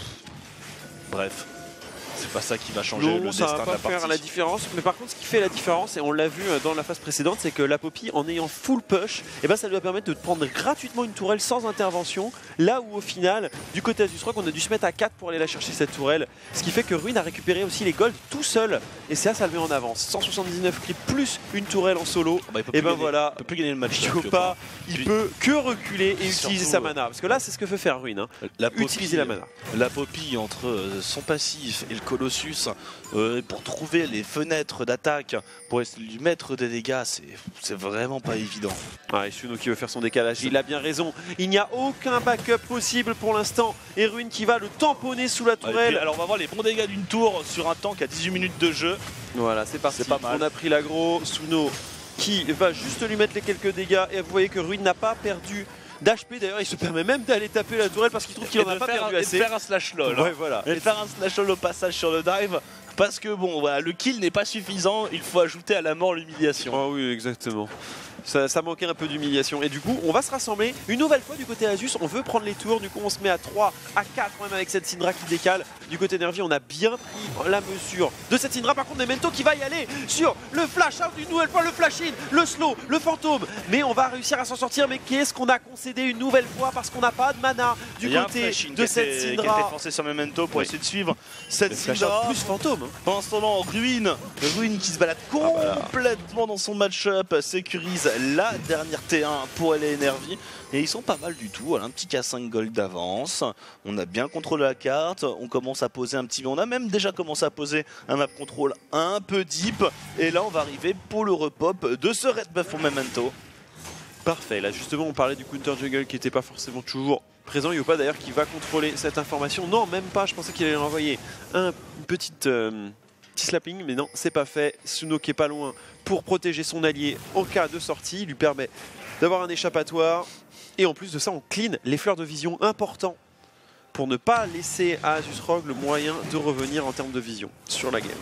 bref. C'est pas ça qui va changer
non,
le
ça
destin
va
de
pas
la
faire
partie.
la différence, mais par contre ce qui fait la différence, et on l'a vu dans la phase précédente, c'est que la Poppy en ayant full push, et ben ça lui va permettre de prendre gratuitement une tourelle sans intervention, là où au final, du côté Asus Rock, on a dû se mettre à quatre pour aller la chercher cette tourelle, ce qui fait que Ruin a récupéré aussi les golds tout seul, et ça, ça le met en avance. cent soixante-dix-neuf clips plus une tourelle en solo,
bah,
et ben
gagner,
voilà,
il peut plus gagner le match.
Yopa, il
Puis,
peut que reculer et
surtout,
utiliser sa mana, parce que là c'est ce que veut faire Ruin, hein.
la
utiliser
Poppy,
la mana.
La Poppy entre euh, son passif et le Colossus, euh, pour trouver les fenêtres d'attaque, pour essayer de lui mettre des dégâts, c'est vraiment pas évident.
Ah, et Suno qui veut faire son décalage, il a bien raison. Il n'y a aucun backup possible pour l'instant. Et Ruin qui va le tamponner sous la tourelle.
Puis, alors on va voir les bons dégâts d'une tour sur un tank à dix-huit minutes de jeu.
Voilà, c'est parti.
Pas mal.
On a pris l'aggro. Suno qui va juste lui mettre les quelques dégâts. Et vous voyez que Ruin n'a pas perdu d'H P. D'ailleurs, il se permet même d'aller taper la tourelle parce qu'il trouve qu'il en a pas perdu
un,
assez.
Et de faire un slash lol.
Ouais, voilà.
Et de faire un slash lol au passage sur le dive. Parce que bon, voilà, le kill n'est pas suffisant, il faut ajouter à la mort l'humiliation.
Ah oui, exactement. Ça, ça manquait un peu d'humiliation. Et du coup, on va se rassembler une nouvelle fois du côté Asus. On veut prendre les tours. Du coup, on se met à trois, à quatre même avec cette Syndra qui décale. Du côté Nervi, on a bien pris la mesure de cette Syndra. Par contre, Memento qui va y aller sur le flash out une nouvelle fois, le flash in, le slow, le fantôme. Mais on va réussir à s'en sortir. Mais qu'est-ce qu'on a concédé une nouvelle fois parce qu'on n'a pas de mana du côté de cette Syndra.
Qui a été forcé sur Memento pour oui. essayer de suivre cette Syndra.
Plus fantôme. Hein.
Pendant ce temps-là, Ruin, Ruin qui se balade complètement dans son match-up, sécurise la dernière T un pour L A Energy. Et ils sont pas mal du tout, un petit K cinq gold d'avance. On a bien contrôlé la carte, on commence à poser un petit... On a même déjà commencé à poser un map control un peu deep. Et là on va arriver pour le repop de ce red buff pour Memento.
Parfait, là justement on parlait du counter jungle qui n'était pas forcément toujours présent. Yopa d'ailleurs qui va contrôler cette information. Non, même pas, je pensais qu'il allait envoyer un petit, euh, petit slapping, mais non, c'est pas fait. Suno qui est pas loin pour protéger son allié en cas de sortie, il lui permet d'avoir un échappatoire. Et en plus de ça, on clean les fleurs de vision importants pour ne pas laisser à Asus Rock le moyen de revenir en termes de vision sur la game.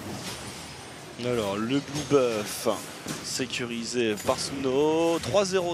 Alors le blue buff sécurisé par Suno, trois zéro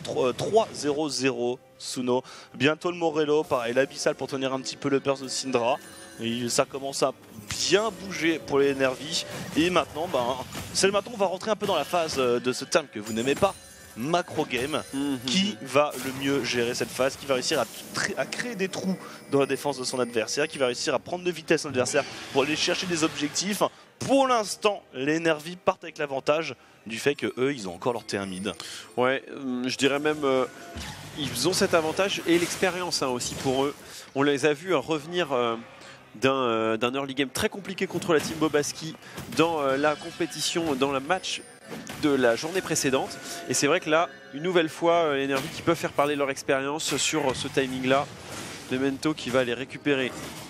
zéro Suno, bientôt le Morello, pareil l'abyssal pour tenir un petit peu le burst de Syndra. Et ça commence à bien bouger pour les Nervi. Et maintenant, ben, c'est maintenant on va rentrer un peu dans la phase de ce terme que vous n'aimez pas, macro game, mm-hmm. Qui va le mieux gérer cette phase, qui va réussir à, à créer des trous dans la défense de son adversaire, qui va réussir à prendre de vitesse son adversaire pour aller chercher des objectifs. Pour l'instant, les Nervi partent avec l'avantage du fait que eux, ils ont encore leur T un mid.
Ouais, euh, je dirais même, euh, ils ont cet avantage et l'expérience hein, aussi pour eux. On les a vus euh, revenir euh, d'un euh, d'un early game très compliqué contre la team Bobaski dans euh, la compétition, dans le match de la journée précédente. Et c'est vrai que là, une nouvelle fois, euh, les Nervi qui peuvent faire parler leur expérience sur euh, ce timing-là. Memento qui va aller récupérer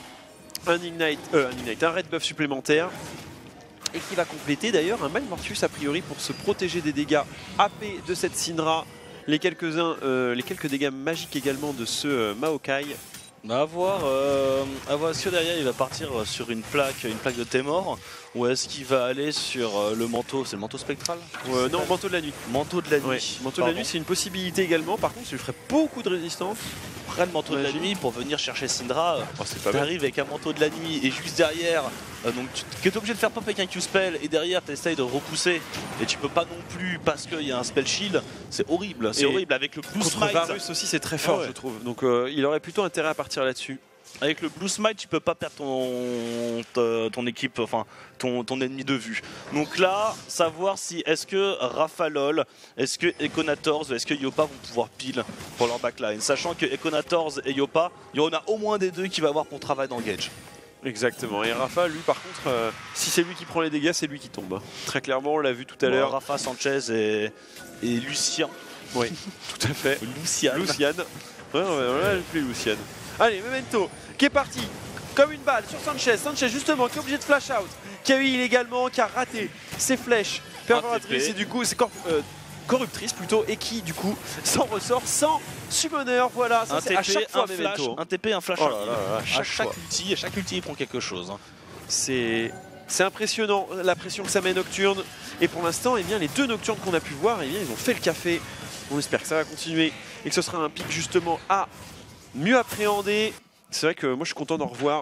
un Ignite, euh, un Ignite, un Red Buff supplémentaire. Et qui va compléter d'ailleurs un Mind Mortius a priori pour se protéger des dégâts A P de cette Syndra, les quelques-uns, euh, les quelques dégâts magiques également de ce euh, Maokai.
À voir, euh, à voir, est-ce que derrière il va partir sur une plaque, une plaque de Témor, ou est-ce qu'il va aller sur euh, le manteau, c'est le manteau spectral
euh, Non, manteau de la nuit.
Manteau de la nuit.
Ouais, manteau Pardon. de la nuit, c'est une possibilité également. Par contre, ça lui ferait beaucoup de résistance.
Après le manteau ouais, de la nuit pour venir chercher Syndra,
oh, tu
arrives avec un manteau de la nuit et juste derrière, euh, donc tu es obligé de faire pop avec un Q-spell et derrière tu essayes de repousser et tu peux pas non plus parce qu'il y a un spell shield, c'est horrible, c'est horrible avec le plus
contre Varus aussi c'est très fort ah ouais. je trouve, donc euh, il aurait plutôt intérêt à partir là-dessus.
avec le Blue Smite, tu peux pas perdre ton, ton, ton équipe, enfin ton, ton ennemi de vue. Donc là, savoir si est-ce que Rafalol, est-ce que Econators, est-ce que Yopa vont pouvoir pile pour leur backline. Sachant que Econators et Yopa, il y en a au moins des deux qui va avoir pour travail d'engage.
Exactement. Et Rafa, lui, par contre, euh, si c'est lui qui prend les dégâts, c'est lui qui tombe. Très clairement, on l'a vu tout à
Bon,
l'heure.
Rafa, Sanchez et, et Lucien.
Oui, tout à fait.
Luciane.
Luciane. Ouais, on va l'appeler Luciane. Allez, Memento, qui est parti comme une balle sur Sanchez. Sanchez, justement, qui est obligé de flash out, qui a eu illégalement, qui a raté ses flèches perforatrices et du coup, c'est cor euh, corruptrice plutôt, et qui, du coup, s'en ressort sans summoner. Voilà, ça c'est à chaque fois
un flash,
Memento.
un T P, un flash.
Oh là là là,
à chaque, chaque ulti, à chaque ulti, il prend quelque chose. Hein.
C'est. C'est impressionnant la pression que ça met Nocturne. Et pour l'instant, eh bien, les deux Nocturnes qu'on a pu voir, eh bien, ils ont fait le café. On espère que ça va continuer et que ce sera un pic justement à mieux appréhender. C'est vrai que moi je suis content d'en revoir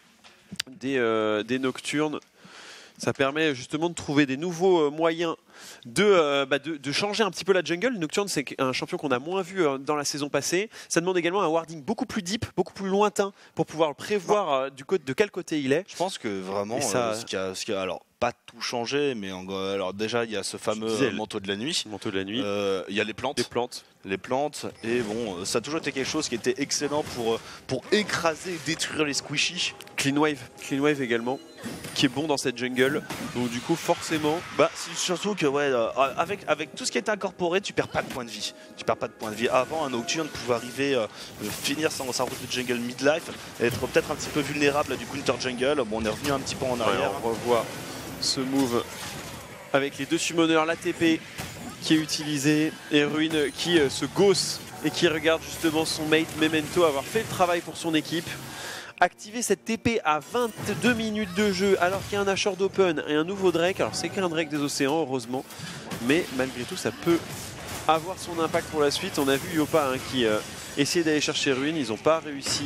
des, euh, des Nocturnes. Ça permet justement de trouver des nouveaux euh, moyens de, euh, bah de, de changer un petit peu la jungle. Nocturne, c'est un champion qu'on a moins vu euh, dans la saison passée. Ça demande également un warding beaucoup plus deep, beaucoup plus lointain pour pouvoir prévoir euh, du côté, de quel côté il est.
Je pense que vraiment,
ça...
euh, ce qui a, ce qui a, alors pas tout changé, mais en, alors déjà il y a ce fameux
disais,
manteau de la nuit.
Manteau de la nuit.
Euh, il y a les plantes.
Les plantes.
Les plantes. Et bon, ça a toujours été quelque chose qui était excellent pour, pour écraser et détruire les squishies.
Clean Wave. Clean Wave également, qui est bon dans cette jungle. Donc du coup, forcément...
Bah, c'est surtout que ouais, euh, avec, avec tout ce qui est incorporé, tu perds pas de points de vie. Tu perds pas de points de vie. Avant, un Nocturne pouvait arriver, euh, finir sa, sa route de jungle midlife, et être peut-être un petit peu vulnérable à du counter jungle. Bon, on est revenu un petit peu en arrière.
Ouais, on revoit ce move avec les deux summoners, la T P qui est utilisée et Ruin qui euh, se gausse et qui regarde justement son mate Memento avoir fait le travail pour son équipe. Activer cette T P à vingt-deux minutes de jeu alors qu'il y a un Ashore d'Open et un nouveau Drake. Alors c'est qu'un Drake des océans heureusement, mais malgré tout ça peut avoir son impact pour la suite. On a vu Yopa hein, qui euh, essayait d'aller chercher Ruin, ils n'ont pas réussi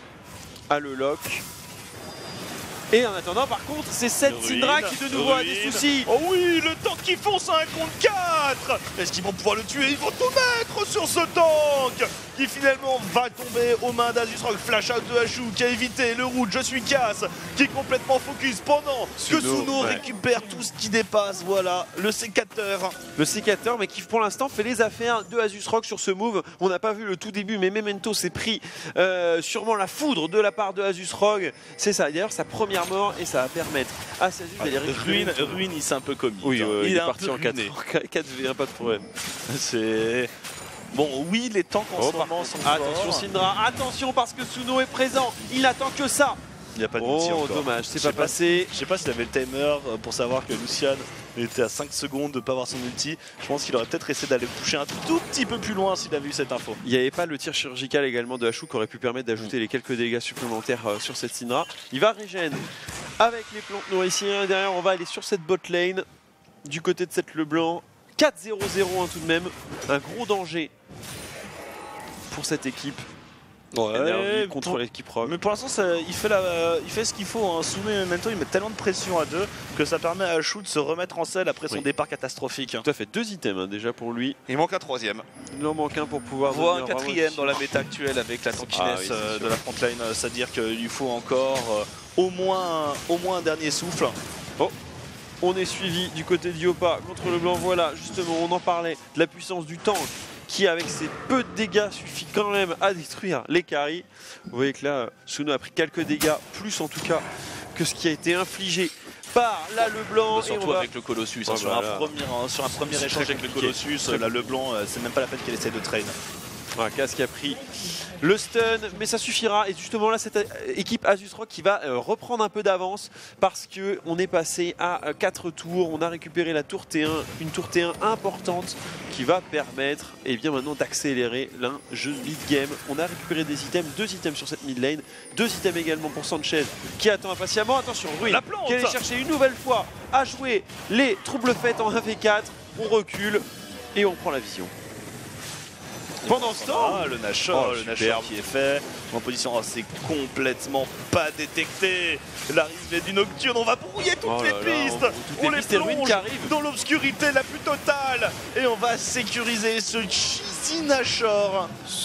à le lock. Et en attendant, par contre, c'est cette Syndra qui de nouveau
Ruin.
a des soucis.
Oh oui, le tank qui fonce à un contre quatre. Est-ce qu'ils vont pouvoir le tuer? Ils vont tout mettre sur ce tank qui finalement va tomber aux mains d'Azusrock. Flash out de Hachou qui a évité le route. Je suis casse qui est complètement focus pendant
Suno,
que Suno
ouais.
récupère tout ce qui dépasse. Voilà, le sécateur.
Le sécateur, mais qui pour l'instant fait les affaires de Azusrock sur ce move. On n'a pas vu le tout début, mais Memento s'est pris euh, sûrement la foudre de la part de Azusrock. C'est ça, d'ailleurs sa première mort et ça va permettre à Sazus d'aller récupérer.
Ruin, Ruin, il s'est un peu commis.
Oui, euh, il, il est, est parti en quatre V un, pas de problème.
C'est... Bon, oui, les tanks en
oh,
ce moment sont
attention
forts.
Syndra, attention parce que Suno est présent. Il n'attend que ça.
Il n'y a pas d'ulti
oh,
encore.
Dommage, c'est pas passé.
Je sais pas s'il avait le timer pour savoir que Lucian était à cinq secondes de ne pas avoir son ulti. Je pense qu'il aurait peut-être essayé d'aller pousser un tout petit peu plus loin s'il avait eu cette info.
Il n'y avait pas le tir chirurgical également de Hachou qui aurait pu permettre d'ajouter les quelques dégâts supplémentaires sur cette Syndra. Il va régène avec les plantes nourricières. Derrière, on va aller sur cette bot lane du côté de cette Leblanc. quatre zéro zéro hein, tout de même. Un gros danger pour cette équipe.
Ouais,
contre
pour...
l'équipe Rogue.
Mais pour l'instant, il, fait la... il fait ce qu'il faut. Hein. Suno et Memento, ils mettent tellement de pression à deux que ça permet à Hachou de se remettre en selle après son oui. départ catastrophique.
Tout à fait, deux items hein, déjà pour lui.
Il manque un troisième.
Il en manque un pour pouvoir.
Voire un quatrième dans la méta actuelle avec la tankiness ah, oui, de la frontline. C'est-à-dire qu'il faut encore euh, au, moins, au moins un dernier souffle.
Oh. On est suivi du côté de Yopa contre le blanc. Voilà, justement, on en parlait de la puissance du tank qui, avec ses peu de dégâts, suffit quand même à détruire les carries. Vous voyez que là, Suno a pris quelques dégâts, plus en tout cas que ce qui a été infligé par la Leblanc.
Surtout
et on va...
avec le Colossus.
Oh,
hein, sur,
voilà.
un premier, hein, sur un premier échange avec le Colossus, la Leblanc, euh, c'est même pas la peine qu'elle essaie de train.
Voilà, Cass qui a pris le stun, mais ça suffira. Et justement là, cette équipe Azusrock qui va euh, reprendre un peu d'avance parce qu'on est passé à euh, quatre tours. On a récupéré la tour T un, une tour T un importante qui va permettre eh bien, maintenant d'accélérer l'un jeu mid game. On a récupéré des items, deux items sur cette mid lane, deux items également pour Sanchez qui attend impatiemment. Attention, Ruin
la plante qui
allait chercher une nouvelle fois à jouer les troubles faits en un v quatre. On recule et on prend la vision. Pendant ce temps,
ah, le Nashor,
oh,
le Nashor qui est fait en position, oh, c'est complètement pas détecté. L'arrivée du Nocturne, on va brouiller toutes
oh
les
là là,
pistes,
on,
on les plonge
qui arrive.
dans l'obscurité la plus totale et on va sécuriser ce cheesy Nashor.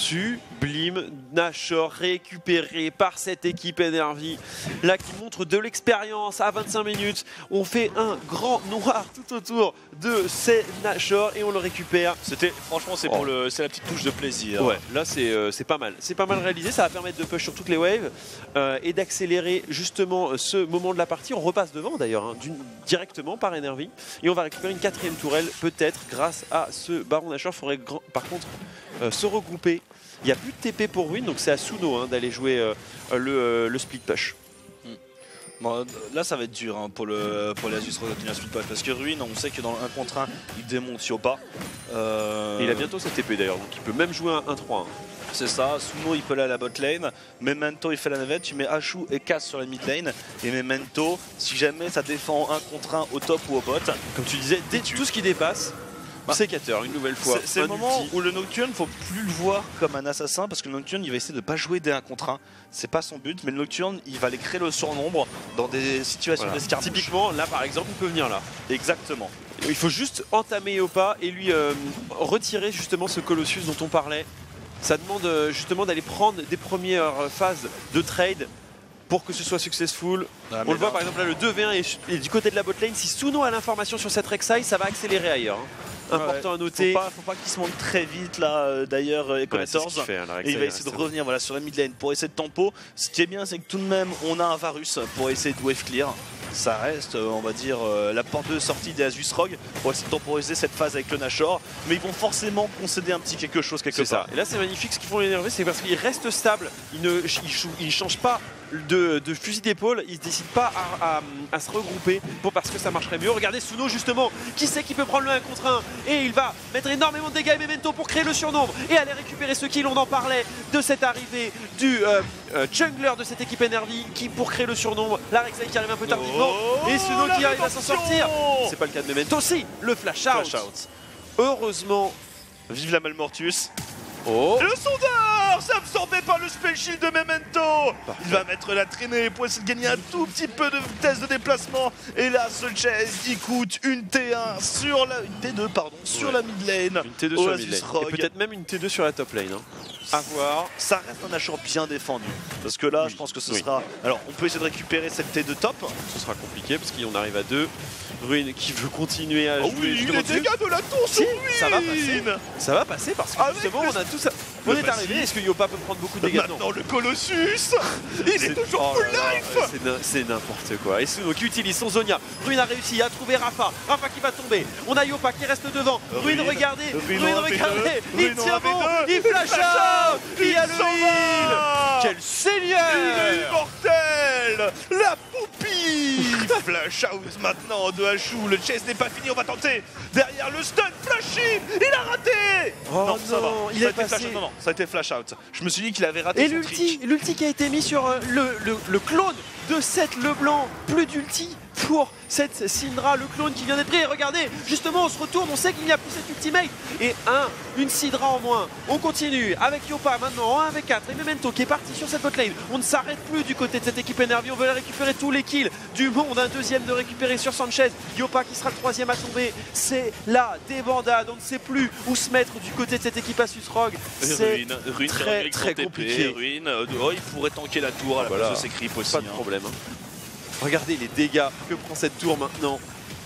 Sublime Nashor récupéré par cette équipe Energy là qui montre de l'expérience à vingt-cinq minutes. On fait un grand noir tout autour de ces Nashor et on le récupère.
C'était franchement c'est
oh.
pour le c'est la petite touche de plaisir.
Ouais, là c'est euh, c'est pas mal. C'est pas mal réalisé, ça va permettre de push sur toutes les waves euh, et d'accélérer justement ce moment de la partie. On repasse devant d'ailleurs hein, directement par Energy et on va récupérer une quatrième tourelle peut-être grâce à ce Baron Nashor. Il faudrait par contre euh, se regrouper. Il n'y a plus de T P pour Ruin, donc c'est à Suno hein, d'aller jouer euh, le, euh, le split push.
Hmm. Bon, là ça va être dur hein, pour, le, pour les Asus d'obtenir split push parce que Ruin, on sait que dans le un contre un, il démonte Yopa. Euh...
Il a bientôt sa T P d'ailleurs, donc il peut même jouer un un trois. Hein.
C'est ça, Suno il peut aller à la bot lane, Memento il fait la navette, tu mets Ashu et Cass sur la mid lane, et Memento, si jamais ça défend un contre un au top ou au bot,
comme tu disais, dès tout ce qui dépasse, bah, sécateur une nouvelle fois.
C'est le moment ulti. Où le Nocturne, faut plus le voir comme un assassin parce que le Nocturne il va essayer de pas jouer des un contre un, c'est pas son but, mais le Nocturne il va aller créer le surnombre dans des situations voilà. d'escarmouche.
Typiquement, là par exemple, il peut venir là.
Exactement.
Il faut juste entamer Yopa et lui euh, retirer justement ce Colossus dont on parlait. Ça demande euh, justement d'aller prendre des premières phases de trade pour que ce soit successful. Ah, on le voit là, par exemple là le deux v un et, et du côté de la botlane, si Suno a l'information sur cette Rek'Sai, ça va accélérer ailleurs. Hein. Important ouais, à noter.
Faut pas, faut pas qu'il se monte très vite là euh, d'ailleurs euh, Ecolators.
Ouais, fait, hein,
et il va essayer de revenir voilà, sur la mid lane pour essayer de tempo. Ce qui est bien c'est que tout de même on a un Varus pour essayer de wave clear. Ça reste euh, on va dire euh, la porte de sortie des Asus Rogue pour essayer de temporiser cette phase avec le Nashor. Mais ils vont forcément concéder un petit quelque chose quelque part.
Ça. Et là c'est magnifique, ce qu'ils font l'énerver c'est parce qu'il reste stable. Il ne il, il change pas de, de fusil d'épaule, il ne décide pas à, à, à se regrouper pour, parce que ça marcherait mieux. Regardez Suno justement, qui sait qui peut prendre le un contre un et il va mettre énormément de dégâts et Memento pour créer le surnombre et aller récupérer ce kill. On en parlait de cette arrivée du euh, euh, jungler de cette équipe Energy qui pour créer le surnombre, la Rek'Sai qui arrive un peu tardivement oh, et Suno qui arrive à s'en sortir. C'est pas le cas de Memento, si, le flash out. Flash out. Heureusement,
vive la Malmortus.
Oh.
Le sondeur s'absorbé par le spell shield de Memento. Parfait. Il va mettre la traînée pour essayer de gagner un tout petit peu de vitesse de déplacement. Et là, ce chase, il coûte une T un sur la... Une T deux, pardon, sur ouais. la mid lane.
Une T deux sur la mid lane. Et peut-être même une T deux sur la top lane. Hein. À voir.
Ça reste un Nashor bien défendu. Parce que là, oui. je pense que ce oui. sera... Alors, on peut essayer de récupérer cette T deux top.
Ce sera compliqué parce qu'on arrive à deux. Ruin qui veut continuer à
oh
jouer.
Oui, les dégâts de la tour sur Ruin.
Ça va passer. Ça va passer parce que Avec justement, le... on a tout ça. On est arrivé. Est-ce que Yopa peut prendre beaucoup de dégâts?
Maintenant, non. le Colossus, il est, est toujours oh full life.
C'est n'importe quoi. Et Suno qui utilise son Zonia. Ruin a réussi à trouver Rafa. Rafa qui va tomber. On a Yopa qui reste devant. Ruin, Ruin regardez. Ruin, Ruin regardez. Il tient bon. Il flash out. Il y a le heal. Quel seigneur.
Il est immortel. La poupille. Flash out maintenant de Ashu. Le chase n'est pas fini. On va tenter. Derrière le stun. Flashy. Il a raté.
Oh non, ça va. Il
ça
est passé.
Non, non, ça a été flash out. Je me suis dit qu'il avait raté
et
son
l'ulti, l'ulti qui a été mis sur euh, le, le, le clone de Seth Leblanc. Plus d'ulti pour cette Syndra, le clone qui vient d'être pris. Et regardez, justement, on se retourne, on sait qu'il n'y a plus cette ultimate. Et un, une Syndra en moins. On continue avec Yopa maintenant en un v quatre. Et Memento qui est parti sur cette botlane. On ne s'arrête plus du côté de cette équipe Energy. On veut récupérer tous les kills du monde. Un deuxième de récupérer sur Sanchez. Yopa qui sera le troisième à tomber. C'est la débandade. On ne sait plus où se mettre du côté de cette équipe Asus Rogue. C'est très, très compliqué.
Ruin, oh, il pourrait tanker la tour à la
voilà.
place de ses creeps aussi.
Pas de problème. Hein. Regardez les dégâts que prend cette tour maintenant.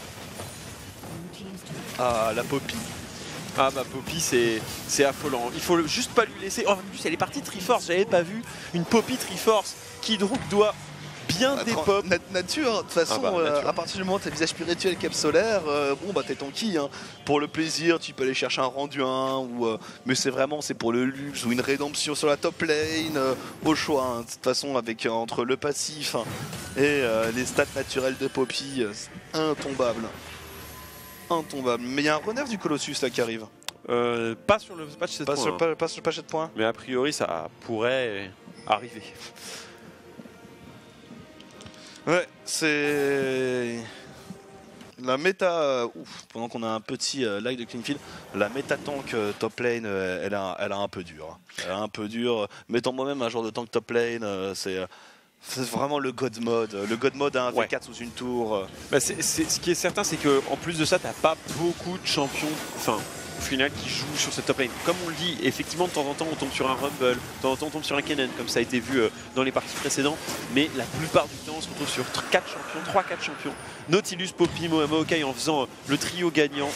Ah, la Poppy.
Ah bah Poppy c'est affolant. Il faut juste pas lui laisser. Oh, en plus elle est partie Triforce, j'avais pas vu une Poppy Triforce qui donc doit bien des pop.
Nat nature, de toute façon, ah bah, nature. Euh, à partir du moment où t'as visage spirituel cap solaire, euh, bon bah t'es tanky. Hein. Pour le plaisir, tu peux aller chercher un rendu un, ou, euh, mais c'est vraiment c'est pour le luxe ou une rédemption sur la top lane, euh, au choix. Hein. De toute façon, avec euh, entre le passif hein, et euh, les stats naturelles de Poppy, euh, intombable. Intombable. Mais il y a un renef du Colossus là qui arrive.
Euh, pas sur le patch sept
pas
points.
Sur,
hein.
pas, pas sur le patch sept points.
Mais a priori ça pourrait arriver.
Ouais, c'est... La méta, euh, ouf, pendant qu'on a un petit euh, lag de Cleanfield, la méta tank euh, top lane, euh, elle, a, elle a un peu dur. Elle a un peu dur. Mettant moi-même un genre de tank top lane, euh, c'est euh, vraiment le god mode. Le god mode à un V quatre ouais. sous une tour. Euh.
Bah c'est, c'est, ce qui est certain, c'est qu'en plus de ça, t'as pas beaucoup de champions. Enfin, au final, qui jouent sur cette top lane. Comme on le dit, effectivement, de temps en temps, on tombe sur un Rumble, de temps en temps, on tombe sur un Kennen, comme ça a été vu euh, dans les parties précédentes. Mais la plupart du temps, on se retrouve sur quatre champions, trois quatre champions. Nautilus, Poppy, Maokai en faisant euh, le trio gagnant.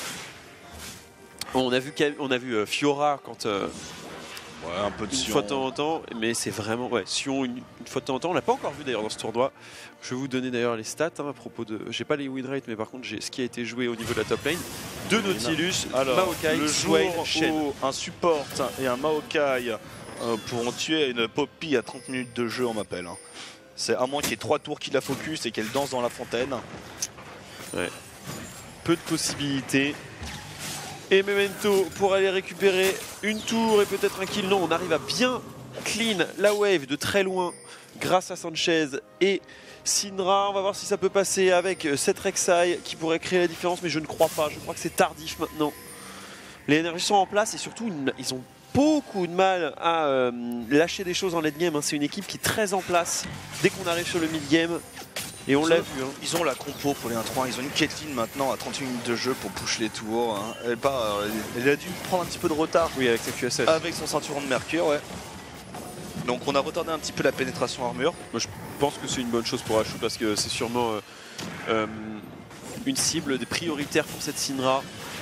On a vu, on a vu euh, Fiora quand. Euh,
Ouais, un peu de
une
Sion.
fois de temps en temps, mais c'est vraiment ouais, Sion une, une fois de temps en temps. On l'a pas encore vu d'ailleurs dans ce tournoi. Je vais vous donner d'ailleurs les stats hein, à propos de. J'ai pas les win rates, mais par contre j'ai ce qui a été joué au niveau de la top lane. Deux Nautilus,
Alors,
Maokai,
le
Swain,
jour
Shen.
où un support et un Maokai euh, pourront tuer une Poppy à trente minutes de jeu, on m'appelle. Hein. C'est à moins qu'il y ait trois tours qui la focus et qu'elle danse dans la fontaine.
Ouais. Peu de possibilités. Et Memento pour aller récupérer une tour et peut-être un kill. Non, on arrive à bien clean la wave de très loin grâce à Sanchez et Syndra. On va voir si ça peut passer avec cette Rek'Sai qui pourrait créer la différence, mais je ne crois pas. Je crois que c'est tardif maintenant. Les énergies sont en place et surtout ils ont beaucoup de mal à euh, lâcher des choses en late game. Hein. C'est une équipe qui est très en place dès qu'on arrive sur le mid game. Et on l'a vu. Hein.
Ils ont la compo pour les un trois. Ils ont une Caitlyn maintenant à trente et une minutes de jeu pour push les tours. Hein. Elle, pas, euh, elle a dû prendre un petit peu de retard.
Oui, avec sa Q S S.
Avec son ceinturon de mercure, ouais. Donc on a retardé un petit peu la pénétration armure.
Moi je pense que c'est une bonne chose pour Ashu parce que c'est sûrement euh, euh, une cible des prioritaires pour cette Syndra.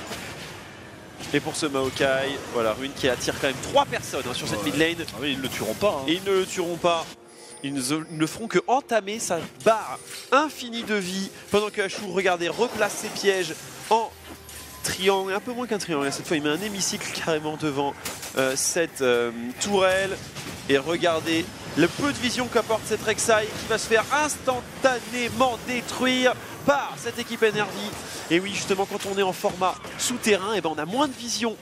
Et pour ce Maokai, voilà, Ruin qui attire quand même trois personnes hein, sur cette ouais. mid lane.
Ah oui, ils ne le tueront pas. Hein.
Et ils ne le tueront pas. Ils ne, ne feront que entamer sa barre infinie de vie pendant que Ashu, regardez, replace ses pièges en triangle, un peu moins qu'un triangle. Cette fois, il met un hémicycle carrément devant euh, cette euh, tourelle. Et regardez le peu de vision qu'apporte cette Rek'Sai qui va se faire instantanément détruire par cette équipe N R V. Et oui, justement, quand on est en format souterrain, et ben on a moins de vision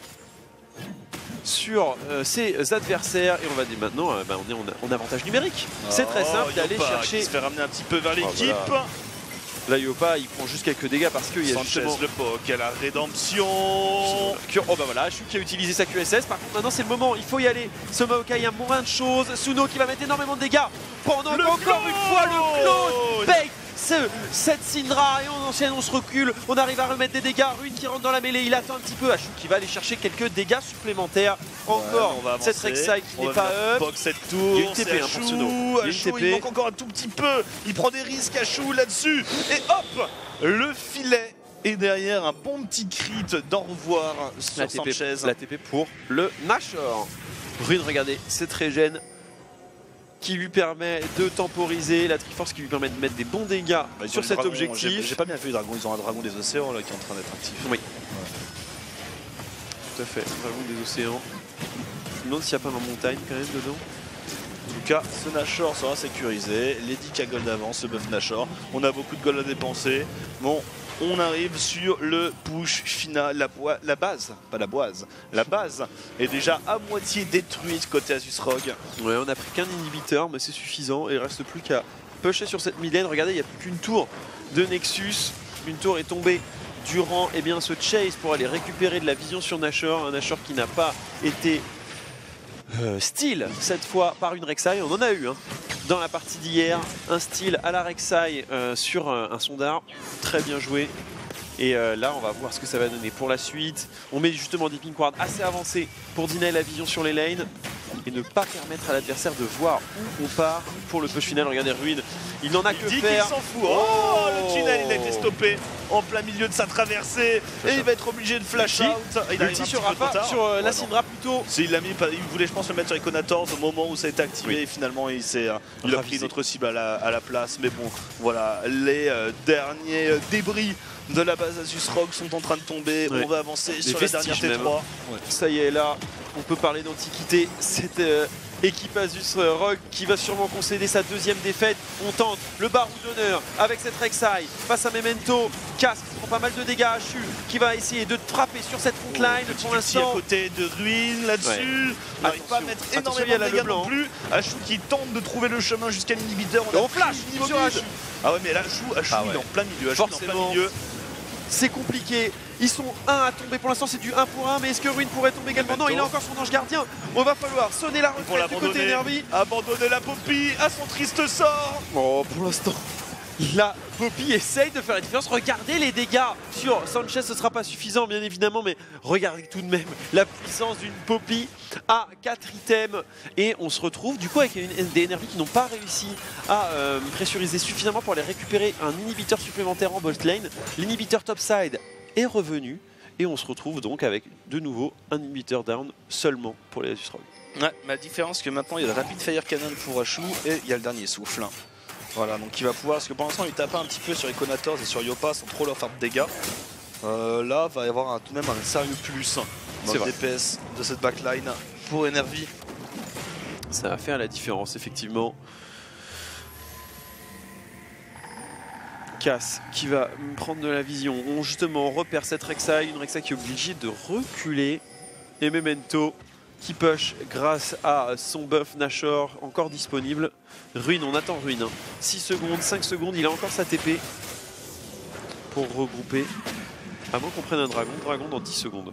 sur euh, ses adversaires et on va dire maintenant euh, bah, on est en, en avantage numérique. Oh, c'est très simple d'aller chercher.
Il se fait ramener un petit peu vers l'équipe.
Oh, voilà. Là Yopa il prend juste quelques dégâts parce qu'il y a
Sanchez
justement
le poke à la rédemption.
Oh bah voilà, Ashu qui a utilisé sa Q S S. Par contre maintenant c'est le moment, il faut y aller. Ce Maokai a moins de choses. Suno qui va mettre énormément de dégâts pendant
le
encore
clone
une fois le clone bait ce, cette Syndra et on enchaîne, on se recule, on arrive à remettre des dégâts. Ruin qui rentre dans la mêlée, il attend un petit peu. Ashu qui va aller chercher quelques dégâts supplémentaires. Encore ouais, cette Rek'Sai qui n'est pas up.
Cette tour,
il y a une T P hein, pour Suno.
Il, Ashu, il manque encore un tout petit peu. Il prend des risques Ashu là-dessus. Et hop, le filet. Et derrière un bon petit crit d'au revoir sur
la T P,
Sanchez.
La T P pour le Nashor. Ruin, regardez, c'est régène qui lui permet de temporiser, la Triforce qui lui permet de mettre des bons dégâts bah, sur cet dragon, objectif.
J'ai pas bien vu les dragons, ils ont un dragon des océans là qui est en train d'être actif.
Oui. Ouais. Tout à fait, dragon des océans. Je me demande s'il n'y a pas ma montagne quand même dedans.
En tout cas, ce Nashor sera sécurisé. Les dix K gold d'avance, ce buff Nashor. On a beaucoup de gold à dépenser. Bon, on arrive sur le push final. La, la base, pas la boise, la base est déjà à moitié détruite côté Asus Rogue.
Ouais, on a pris qu'un inhibiteur, mais c'est suffisant. Et il ne reste plus qu'à pusher sur cette mid lane. Regardez, il n'y a plus qu'une tour de Nexus. Une tour est tombée durant eh bien, ce chase pour aller récupérer de la vision sur Nashor. Un Nashor qui n'a pas été euh, style cette fois par une Rek'Sai. On en a eu hein, dans la partie d'hier. Un style à la Rek'Sai euh, sur euh, un sondard. Très bien joué. Et euh, là, on va voir ce que ça va donner pour la suite. On met justement des pink wards assez avancés pour deny la vision sur les lanes et ne pas permettre à l'adversaire de voir où on part pour le push final. Regardez Ruin, il n'en a
il
que
dit
faire.
Il s'en fout. Oh, oh, le tunnel, il a été stoppé en plein milieu de sa traversée et il va être obligé de flash out. Il
a sur Rafa, sur euh, la Syndra plutôt.
Il, a mis, il voulait, je pense, le mettre sur Econators au moment où ça a été activé. Oui. Et finalement, il, euh, il a pris notre cible à la, à la place. Mais bon, voilà, les euh, derniers euh, débris de la base Asus Rogue sont en train de tomber. Ouais. On va avancer les sur la dernière T trois.
Ouais. Ça y est, là, on peut parler d'antiquité. Cette euh, équipe Asus Rogue qui va sûrement concéder sa deuxième défaite. On tente le barou d'honneur avec cette Rek'Sai face à Memento. Casque prend pas mal de dégâts. Ashu qui va essayer de frapper sur cette frontline
oh,
pour l'instant.
À côté de Ruin là-dessus. Ouais. On n'arrive pas à mettre énormément de dégâts non plus. Ashu qui tente de trouver le chemin jusqu'à l'inhibiteur.
On, on flash sur Ashu.
Ah ouais, mais là, Ashu, Ashu ah ouais. il est en plein milieu. Ashu
Forcément.
En plein milieu.
c'est compliqué. Ils sont un à tomber pour l'instant, c'est du un pour un, mais est-ce que Ruin pourrait tomber également? Non, il a encore son ange gardien. On va falloir sonner la
Pour
retraite du côté Nervi.
Abandonner la Poppy à son triste sort.
Oh, pour l'instant, la Poppy essaye de faire la différence. Regardez les dégâts sur Sanchez, ce sera pas suffisant bien évidemment, mais regardez tout de même la puissance d'une Poppy à quatre items. Et on se retrouve du coup avec une, des N R V qui n'ont pas réussi à euh, pressuriser suffisamment pour aller récupérer un inhibiteur supplémentaire en bot lane. L'inhibiteur topside est revenu et on se retrouve donc avec de nouveau un inhibiteur down seulement pour les Asus Rogue.
Ouais, mais la différence c'est que maintenant il y a le Rapid Fire Cannon pour Ashu et il y a le dernier souffle. Voilà, donc il va pouvoir, parce que pour l'instant il tape un petit peu sur Iconator et sur Yopa sans trop leur faire de dégâts. Euh, là, va y avoir un, tout de même un sérieux plus dans le D P S de cette backline pour N R V.
Ça va faire la différence, effectivement. Cass qui va prendre de la vision. On justement repère cette Rek'Sai, une Rek'Sai qui est obligée de reculer. Et Memento qui push grâce à son buff Nashor encore disponible. Ruin, on attend Ruin. Hein. six secondes, cinq secondes, il a encore sa T P pour regrouper. Avant qu'on prenne un dragon, dragon dans dix secondes.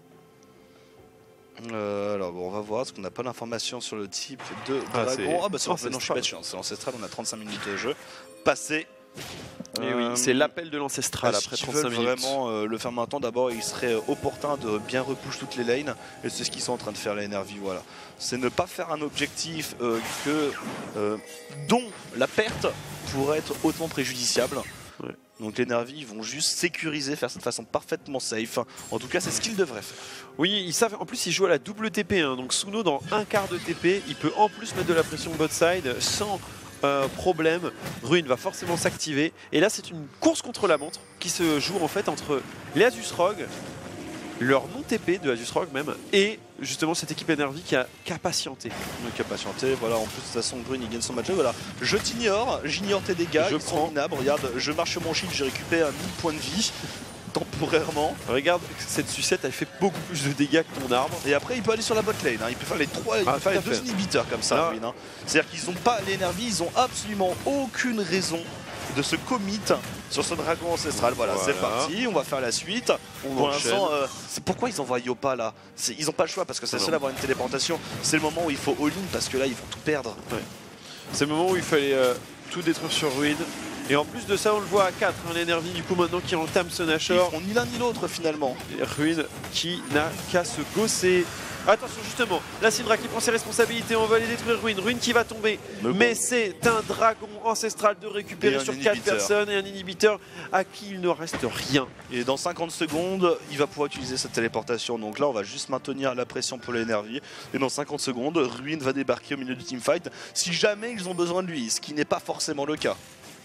Euh, alors bon, on va voir, parce qu'on n'a pas l'information sur le type de
ah,
dragon. Ah bah c'est
ancestral.
Ancestral, on a trente-cinq minutes de jeu. Passé.
Et euh, oui, c'est l'appel de l'ancestral après
si
trente-cinq minutes.
Vraiment euh, le faire maintenant, d'abord il serait opportun de bien repush toutes les lanes et c'est ce qu'ils sont en train de faire la N R V. Voilà, c'est ne pas faire un objectif euh, que euh, dont la perte pourrait être hautement préjudiciable. Ouais. Donc les N R V ils vont juste sécuriser, faire ça de façon parfaitement safe. En tout cas c'est ce qu'ils devraient faire.
Oui, ils savent. En plus ils jouent à la double T P. Hein. Donc Suno dans un quart de T P, il peut en plus mettre de la pression bot side sans Euh, problème. Ruin va forcément s'activer et là c'est une course contre la montre qui se joue en fait entre les Asus Rogue, leur non T P de Asus Rogue même, et justement cette équipe N R V qui a, qui a patienté.
Qui a patienté, voilà, en plus de toute façon Ruin il gagne son match, voilà. Je t'ignore, j'ignore tes dégâts,
je
ils prends. sont minables, regarde, je marche sur mon shield, j'ai récupéré un mille points de vie. Temporairement.
Regarde, cette sucette elle fait beaucoup plus de dégâts que ton arbre.
Et après il peut aller sur la bot lane, hein. Il peut faire les trois, il
ah,
peut faire les deux inhibiteurs comme ça. Ah. Hein. C'est-à-dire qu'ils ont pas les N R V, ils ont absolument aucune raison de se commit sur ce dragon ancestral. Voilà, voilà. C'est parti, on va faire la suite. On Pour l'instant, euh, c'est pourquoi ils envoient Yopa là. Ils n'ont pas le choix parce que c'est seul à avoir une téléportation. C'est le moment où il faut all-in parce que là ils vont tout perdre.
Ouais. C'est le moment où il fallait euh, tout détruire sur Ruin. Et en plus de ça, on le voit à quatre, hein, les N R V du coup maintenant qui entame ce Nashor.
Ils font ni l'un ni l'autre finalement.
Et Ruin qui n'a qu'à se gosser. Attention justement, la Syndra qui prend ses responsabilités, on va aller détruire Ruin. Ruin qui va tomber, mais, mais bon. C'est un dragon ancestral de récupérer sur quatre personnes et un inhibiteur à qui il ne reste rien.
Et dans cinquante secondes, il va pouvoir utiliser cette téléportation. Donc là, on va juste maintenir la pression pour les N R V. Et dans cinquante secondes, Ruin va débarquer au milieu du teamfight si jamais ils ont besoin de lui, ce qui n'est pas forcément le cas.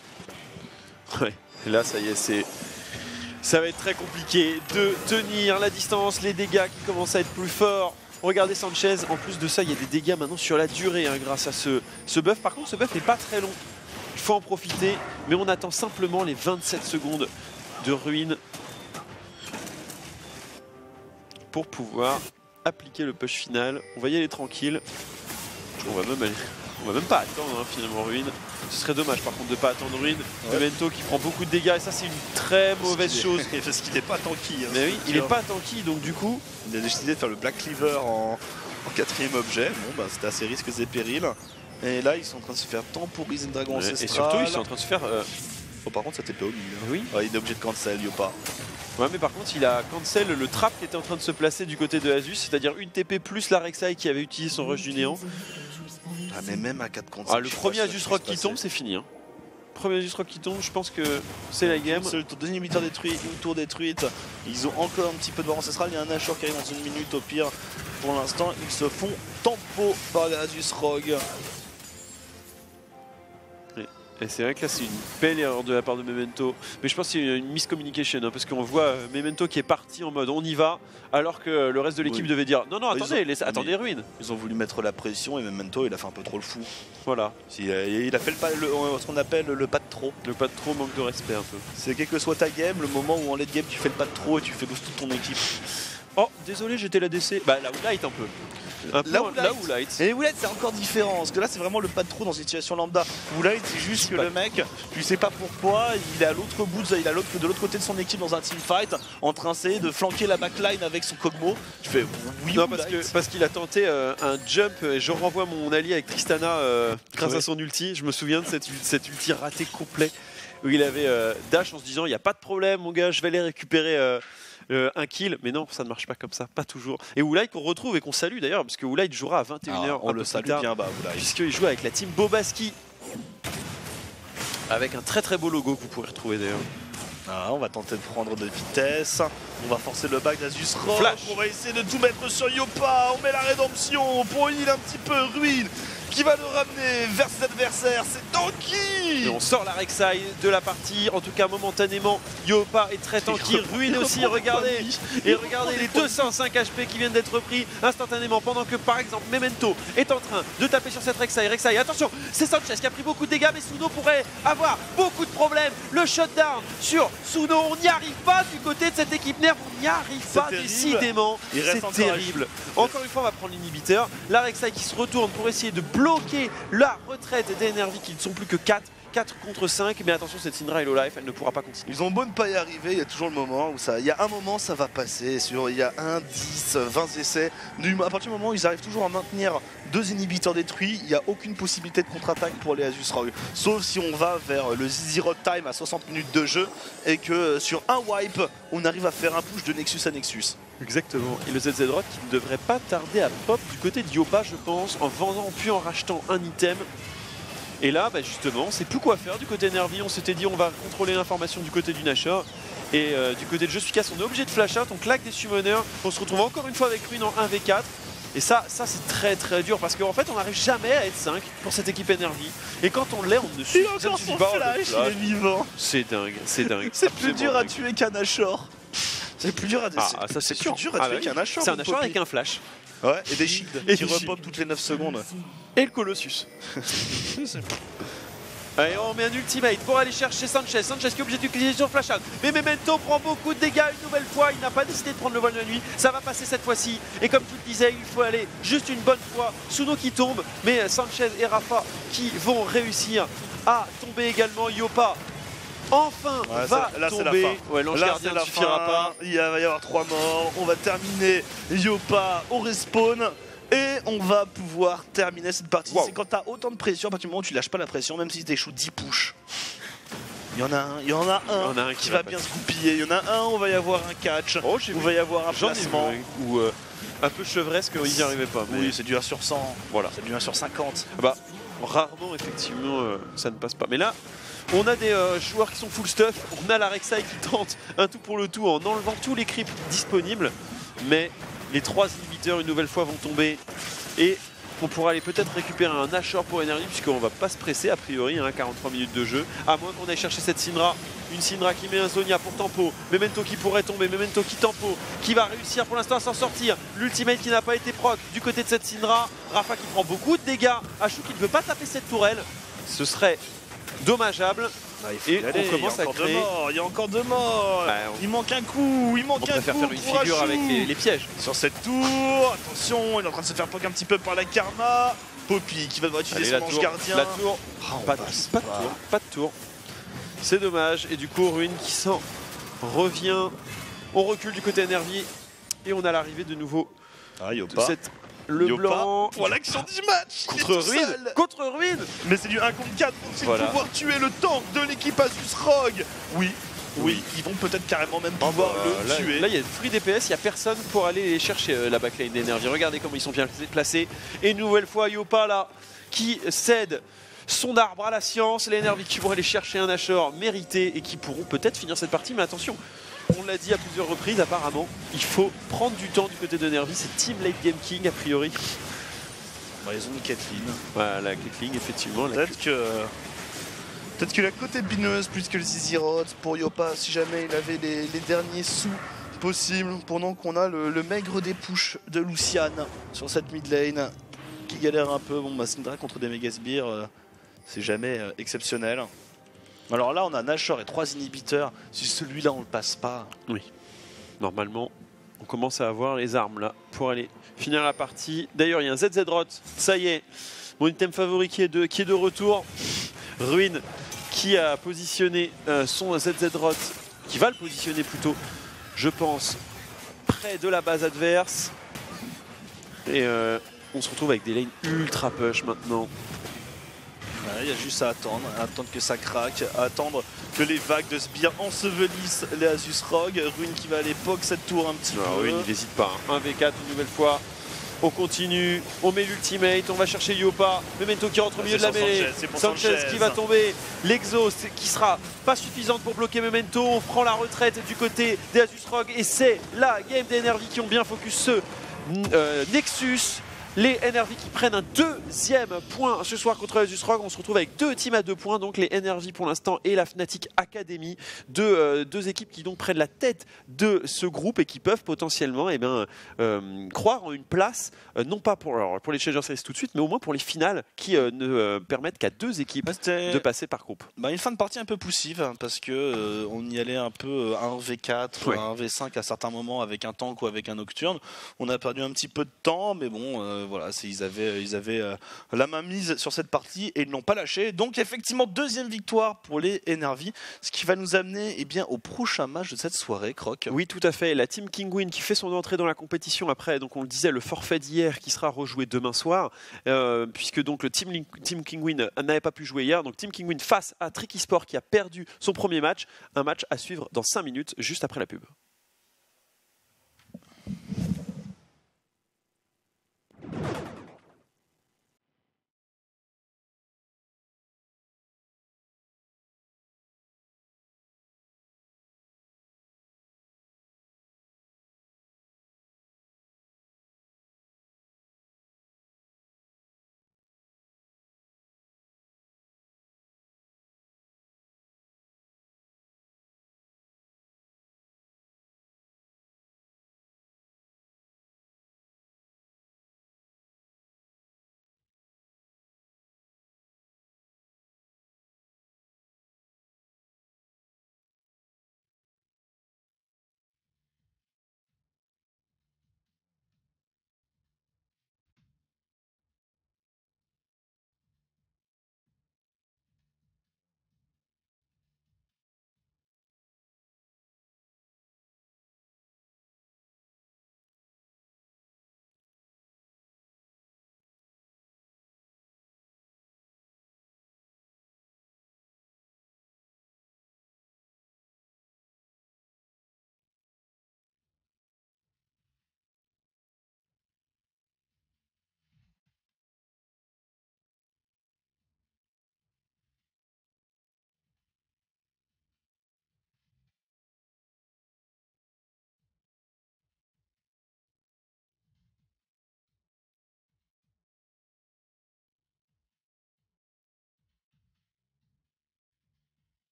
Ouais, et là ça y est, c'est ça va être très compliqué de tenir la distance, les dégâts qui commencent à être plus forts. Regardez Sanchez, en plus de ça, il y a des dégâts maintenant sur la durée hein, grâce à ce, ce buff. Par contre, ce buff n'est pas très long, il faut en profiter, mais on attend simplement les vingt-sept secondes de Ruin pour pouvoir appliquer le push final. On va y aller tranquille. On va même aller... On va même pas attendre hein, finalement Ruin. Ce serait dommage par contre de pas attendre Ruin. Ouais. Memento qui prend beaucoup de dégâts et ça c'est une très mauvaise chose.
Parce qu'il n'est pas tanky. Hein,
mais oui, il n'est pas tanky donc du coup.
Il a décidé de faire le Black Cleaver en, en quatrième objet. Bon bah c'était assez risques et périls. Et là ils sont en train de se faire temporiser le dragon ancestral.
Et surtout ils sont en train de se faire. Euh...
Oh, par contre ça T P au milieu.
Oui.
Ouais, il est obligé de cancel Yopa.
Ouais mais par contre il a cancel le trap qui était en train de se placer du côté de Asus, c'est-à-dire une T P plus la Rek'Sai qui avait utilisé son rush du néant.
Ah mais même à quatre contre
cinq. Ah, le premier Asus Rock qui tombe c'est fini. Hein. Premier Asus Rock qui tombe, je pense que c'est la game.
C'est le tour, deuxième inhibiteur détruit, une tour détruite. Ils ont encore un petit peu de barre ancestrale. Il y a un Nashor qui arrive dans une minute au pire. Pour l'instant ils se font tempo par les Asus Rogue.
Et c'est vrai que là c'est une belle erreur de la part de Memento, mais je pense que c'est une miscommunication hein, parce qu'on voit euh, Memento qui est parti en mode on y va alors que le reste de l'équipe oui. devait dire non non attendez, ont... les... attendez Ruin.
Ils ont voulu mettre la pression et Memento il a fait un peu trop le fou.
Voilà.
Il a, il a fait le, le, ce qu'on appelle le pas de trop.
Le pas de trop, manque de respect un peu.
C'est quel que soit ta game, le moment où en late game tu fais le pas de trop et tu fais ghost toute ton équipe.
Oh désolé j'étais la D C, bah la Light un peu. Un peu
Là,
là,
Woolite.
où Woolite.
Et Woolite, c'est encore différent, parce que là, c'est vraiment le pas de trou dans une situation lambda. Woolite, c'est juste que
pas-
le mec, tu sais pas pourquoi, il est à l'autre bout, de, il est à l'autre, de l'autre côté de son équipe dans un teamfight, en train d'essayer de flanquer la backline avec son Kog'Maw. Je fais oui,
Non, parce
Woolite.
que parce qu'il a tenté euh, un jump et je renvoie mon allié avec Tristana euh, grâce
Ouais.
à son ulti. Je me souviens de cet, cet ulti raté complet où il avait euh, dash en se disant il n'y a pas de problème mon gars, je vais aller récupérer euh, euh, un kill. Mais non, ça ne marche pas comme ça, pas toujours. Et Woolite qu'on retrouve et qu'on salue d'ailleurs parce que Woolite jouera à vingt et une heures.
Ah, on le salue bien bas, Woolite.
Puisqu'il joue avec la team Bobaski avec un très très beau logo que vous pourrez retrouver d'ailleurs.
Ah, on va tenter de prendre de vitesse. On va forcer le back d'Asus Rock.
Flash.
On va essayer de tout mettre sur Yopa. On met la rédemption pour heal un petit peu Ruin qui va le ramener vers ses adversaires. C'est Tanky.
Et on sort la Rek'Sai de la partie, en tout cas momentanément. Yopa est très tanky, Ruin aussi, regardez. Et regardez les deux cent cinq H P qui viennent d'être repris instantanément pendant que par exemple Memento est en train de taper sur cette Rek'Sai. Rek'Sai, attention, c'est Sanchez qui a pris beaucoup de dégâts, mais Suno pourrait avoir beaucoup de problèmes. Le shutdown sur Suno, on n'y arrive pas du côté de cette équipe nerf, on n'y arrive
C'est
pas
terrible.
décidément.
Il reste
C'est
encore
terrible. Encore une fois, on va prendre l'inhibiteur. La Rek'Sai qui se retourne pour essayer de bloquer la retraite des N R V qui ne sont plus que quatre. quatre contre cinq, mais attention, cette Syndra est low life, elle ne pourra pas continuer.
Ils ont beau ne pas y arriver, il y a toujours le moment où ça. Il y a un moment, ça va passer. Sur, il y a un, dix, vingt essais. Du- À partir du moment où ils arrivent toujours à maintenir deux inhibiteurs détruits, il n'y a aucune possibilité de contre-attaque pour les Asus Rogue. Sauf si on va vers le Zizi Rock Time à soixante minutes de jeu et que euh, sur un wipe, on arrive à faire un push de Nexus à Nexus.
Exactement. Et le Z Z Rod qui ne devrait pas tarder à pop du côté de Yopa, je pense, en vendant puis en rachetant un item. Et là, bah justement, on sait plus quoi faire du côté N R V. On s'était dit on va contrôler l'information du côté du Nashor. Et euh, du côté de Je suis casse, on est obligé de flash out, on claque des summoners. On se retrouve encore une fois avec Ruin en un v quatre. Et ça, ça c'est très très dur parce qu'en fait on n'arrive jamais à être cinq pour cette équipe N R V. Et quand on l'est, on ne suit
Il a encore son flash, il est vivant.
C'est dingue, c'est dingue.
C'est plus
Absolument
dur à
dingue.
tuer qu'un Nashor. C'est plus dur à
Ah,
c'est-
ça c'est
c'est
sûr.
plus dur à
Ah,
tuer
bah oui.
qu'un Nashor.
C'est un
mon
Nashor
Poppy.
avec un flash.
Ouais, et des shields
Et
qui
des
repop toutes les neuf secondes.
Et le Colossus. Allez, on met un ultimate pour aller chercher Sanchez. Sanchez qui est obligé d'utiliser son flash out. Mais Memento prend beaucoup de dégâts une nouvelle fois. Il n'a pas décidé de prendre le vol de la nuit. Ça va passer cette fois-ci. Et comme tu le disais, il faut aller juste une bonne fois. Suno qui tombe, mais Sanchez et Rafa qui vont réussir à tomber également. Yopa enfin
Ouais,
va
c'est- là, c'est la
tomber.
fin.
Ouais, l'ange
Là,
gardien
c'est
ne
la
suffira
fin.
pas.
Il va y avoir trois morts. On va terminer Yopa au respawn. Et on va pouvoir terminer cette partie.
Wow.
C'est quand t'as autant de pression, à partir du moment où tu lâches pas la pression, même si tu échoues dix push. Il y en a un, il y en a un,
Il y en a un
qui
qui
va
va
bien se goupiller. Il y en a un, on va y avoir un catch.
Oh, j'ai
on
vu.
va y avoir un
J'en ai vu
placement.
un où euh, un peu chevresque, il n'y arrivait pas. Mais
Oui, c'est du un sur cent.
voilà.
C'est du un sur cinquante.
Bah, rarement, effectivement, euh, ça ne passe pas. Mais là, on a des euh, joueurs qui sont full stuff. On a la Rek'Sai qui tente un tout pour le tout en enlevant tous les creeps disponibles. Mais les trois inhibiteurs, une nouvelle fois, vont tomber. Et on pourra aller peut-être récupérer un Nashor pour énergie, puisqu'on va pas se presser, a priori, hein, quarante-trois minutes de jeu. À moins qu'on aille chercher cette Syndra. Une Syndra qui met un Zonia pour tempo. Memento qui pourrait tomber. Memento qui tempo. Qui va réussir pour l'instant à s'en sortir. L'ultimate qui n'a pas été proc du côté de cette Syndra. Rafa qui prend beaucoup de dégâts. Achou qui ne veut pas taper cette tourelle. Ce serait dommageable.
Ah, il faut
Et
y aller.
on commence
il y a
à
encore deux
créer-
morts. Il y a encore deux morts.
Bah, on-
Il manque un coup. Il manque
On
un
préfère
coup.
faire une
pour
figure
Achou.
avec les, les pièges.
Sur cette tour, attention, il est en train de se faire poke un petit peu par la Karma. Poppy qui va devoir utiliser
Allez,
son
la
ange
tour,
gardien.
la tour.
Ah, on
Pas de,
passe
pas de
pas.
tour, pas de tour. C'est dommage. Et du coup, Ruin qui s'en revient. On recule du côté N R V. Et on a l'arrivée de nouveau
Ah,
de
Yopa.
cette. Le
Yopa
blanc.
pour l'action du match. Il est
Contre
tout
Ruin.
seul.
Contre Ruin.
Mais c'est du un contre quatre. Donc c'est
Voilà.
de pouvoir tuer le tank de l'équipe Asus Rogue. Oui, oui, ils vont peut-être carrément même pouvoir
Bah,
le
là,
tuer.
là, il y a free D P S, il n'y a personne pour aller les chercher euh, la backline d'énergie. Regardez comment ils sont bien placés. Et une nouvelle fois, Yopa là, qui cède son arbre à la science. Les N R V qui vont aller chercher un Nashor mérité et qui pourront peut-être finir cette partie. Mais attention, on l'a dit à plusieurs reprises, apparemment, il faut prendre du temps du côté de N R V. C'est Team Late Game King a priori.
Bah, ils ont une Caitlyn.
Voilà, Gatling, effectivement. la-
Peut-être que. Peut-être que la côte épineuse plus que le Ziziroth pour Yopa, si jamais il avait les, les derniers sous possibles, pendant qu'on a le, le maigre des push de Luciane sur cette mid lane qui galère un peu. Bon, bah, Syndra contre des Megasbires, euh, c'est jamais euh, exceptionnel. Alors là, on a Nashor et trois inhibiteurs. Si celui-là on le passe pas,
Normalement, On commence à avoir les armes là pour aller finir la partie. D'ailleurs, il y a un Z Z Rot, ça y est, mon item favori qui est de, qui est de retour. Ruin qui a positionné euh, son Z Z Rot, qui va le positionner plutôt, je pense, près de la base adverse. Et euh, on se retrouve avec des lanes ultra push maintenant.
Il ouais, y a juste à attendre, à attendre que ça craque, à attendre que les vagues de sbires ensevelissent les Asus Rogue. Ruin qui va aller poke cette tour un petit
ah,
peu.
Ruin, il n'hésite pas. Hein. un v quatre une nouvelle fois. On continue, on met l'ultimate, on va chercher Yopa. Memento qui rentre au milieu de la mêlée.
Sanchez,
Sanchez, Sanchez qui va tomber. L'exhaust qui sera pas suffisante pour bloquer Memento. On prend la retraite du côté des Asus Rogue. Et c'est la game des N R V qui ont bien focus ce euh, Nexus. Les N R V qui prennent un deuxième point ce soir contre Asus Rogue. On se retrouve avec deux teams à deux points, donc les N R V pour l'instant et la Fnatic Academy. Deux, euh, deux équipes qui donc prennent la tête de ce groupe et qui peuvent potentiellement eh bien, euh, croire en une place, euh, non pas pour, alors, pour les Challenger Series tout de suite, mais au moins pour les finales qui euh, ne euh, permettent qu'à deux équipes
C'était...
de passer par groupe.
Bah, une fin de partie un peu poussive parce que euh, on y allait un peu à un v quatre,
ouais.
à un v cinq à certains moments avec un tank ou avec un nocturne. On a perdu un petit peu de temps, mais bon, euh, voilà, c'est, ils avaient, ils avaient euh, la main mise sur cette partie et ils ne l'ont pas lâché. Donc effectivement, deuxième victoire pour les N R V, ce qui va nous amener eh bien, au prochain match de cette soirée, Croc.
Oui, tout à fait. La team Kinguin qui fait son entrée dans la compétition après, donc on le disait, le forfait d'hier qui sera rejoué demain soir, euh, puisque donc le team, team Kinguin n'avait pas pu jouer hier. Donc Team Kinguin face à Tricky Sport qui a perdu son premier match. Un match à suivre dans cinq minutes, juste après la pub.